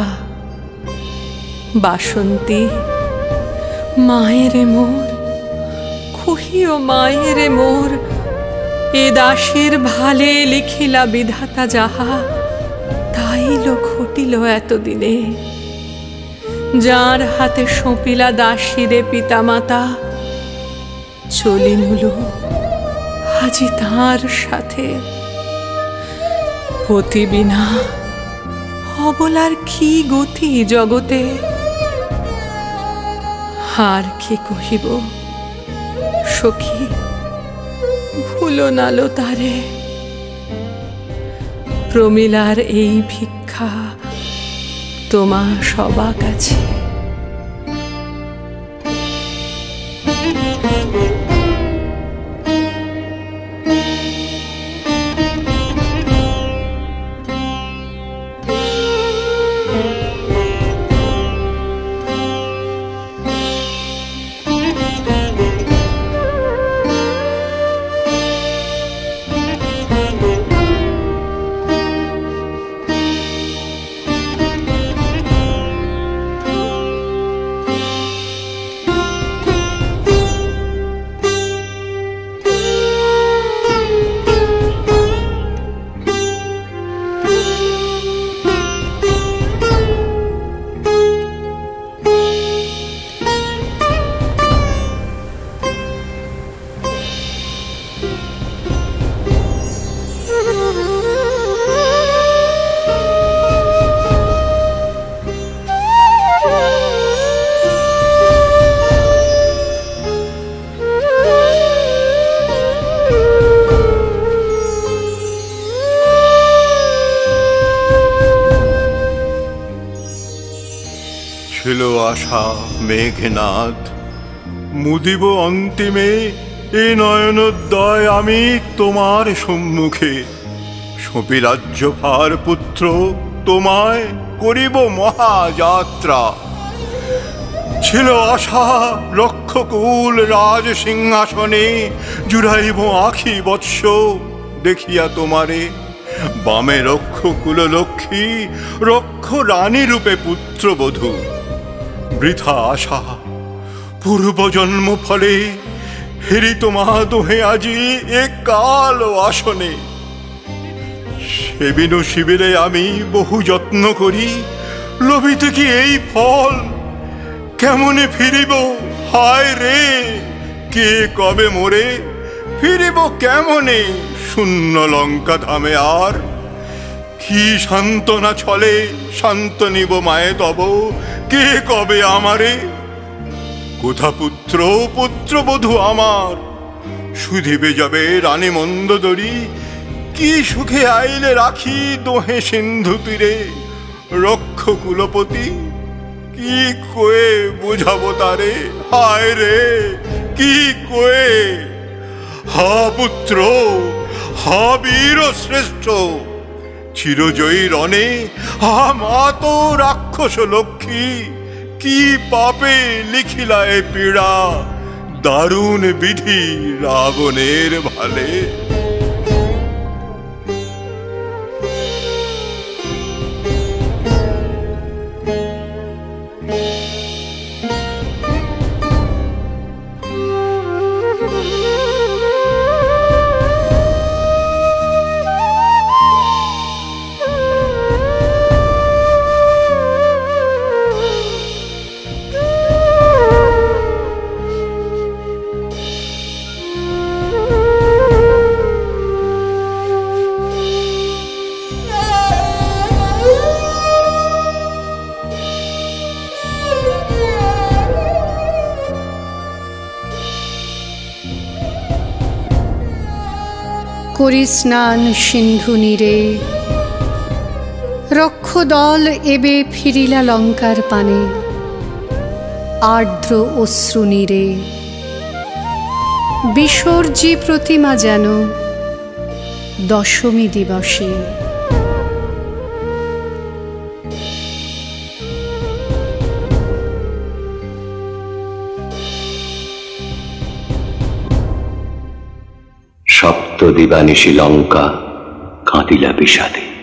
বাসন্তী মায়েরে মোর, কহিও মায়েরে মোর, এ দাসীর ভালে লিখিলা বিধাতা যাহা, তাইল ঘটিল এতদিনে। যার হাতে সঁপিলা দাসীরে পিতামাতা, চলিনুল আজি তাঁর সাথে পতি বিনা অবলার কি গতি জগতে, আর কি কহিব সখী, ভুলো নালো তারে। প্রমিলার এই ভিক্ষা তোমা সবা কাছে। ছিল আশা মেঘনাদ, মুদিব অন্তিমে এ নয়নোদয় আমি তোমার সম্মুখে। সপি রাজ্যভার পুত্র তোমায় করিব মহাযাত্রা। ছিল আশা রক্ষকুল রাজ সিংহাসনে, জুড়াইব আখি বৎস দেখিয়া তোমারে। বামে রক্ষকুল লক্ষ্মী, রক্ষ রানী রূপে পুত্রবধূ। বৃথা আশা পূর্বজন্ম ফলে, হেরি তোমা দোহে আজি এ কাল আসনে। সেবিনু শিবিরে আমি বহু যত্ন করি, লোভিতে কি এই ফল? কেমনে ফিরিব হায় রে, কে কবে মোরে? ফিরিব কেমনে শূন্য লঙ্কা ধামে আর? কি সান্ত্বনা ছলে শান্ত নিব মায়ে তব, কে কবে আমারে? কোথা পুত্র পুত্রবধূ আমার, সুধিবে যাবে রানী মন্দোদরী। কি সুখে আইলে রাখি দোহে সিন্ধু তীরে, রক্ষ কুলপতি কি কয়ে বুঝাবো তারে? হায় রে কি কয়ে? হা পুত্র, হা বীর শ্রেষ্ঠ, চিরজয়ী রণে হা মা তো রাক্ষস লক্ষ্মী। কি পাপে লিখিলা এ পীড়া, দারুণ বিধি রাবণের ভালে। করি স্নান সিন্ধু নীরে, রক্ষদল এবে ফিরিলা লঙ্কার পানে। আর্দ্র অশ্রু নীরে বিসর্জি প্রতিমা যেন দশমী দিবসে। সপ্ত দিবানিশি লঙ্কা কাঁদিলা বিষাদে।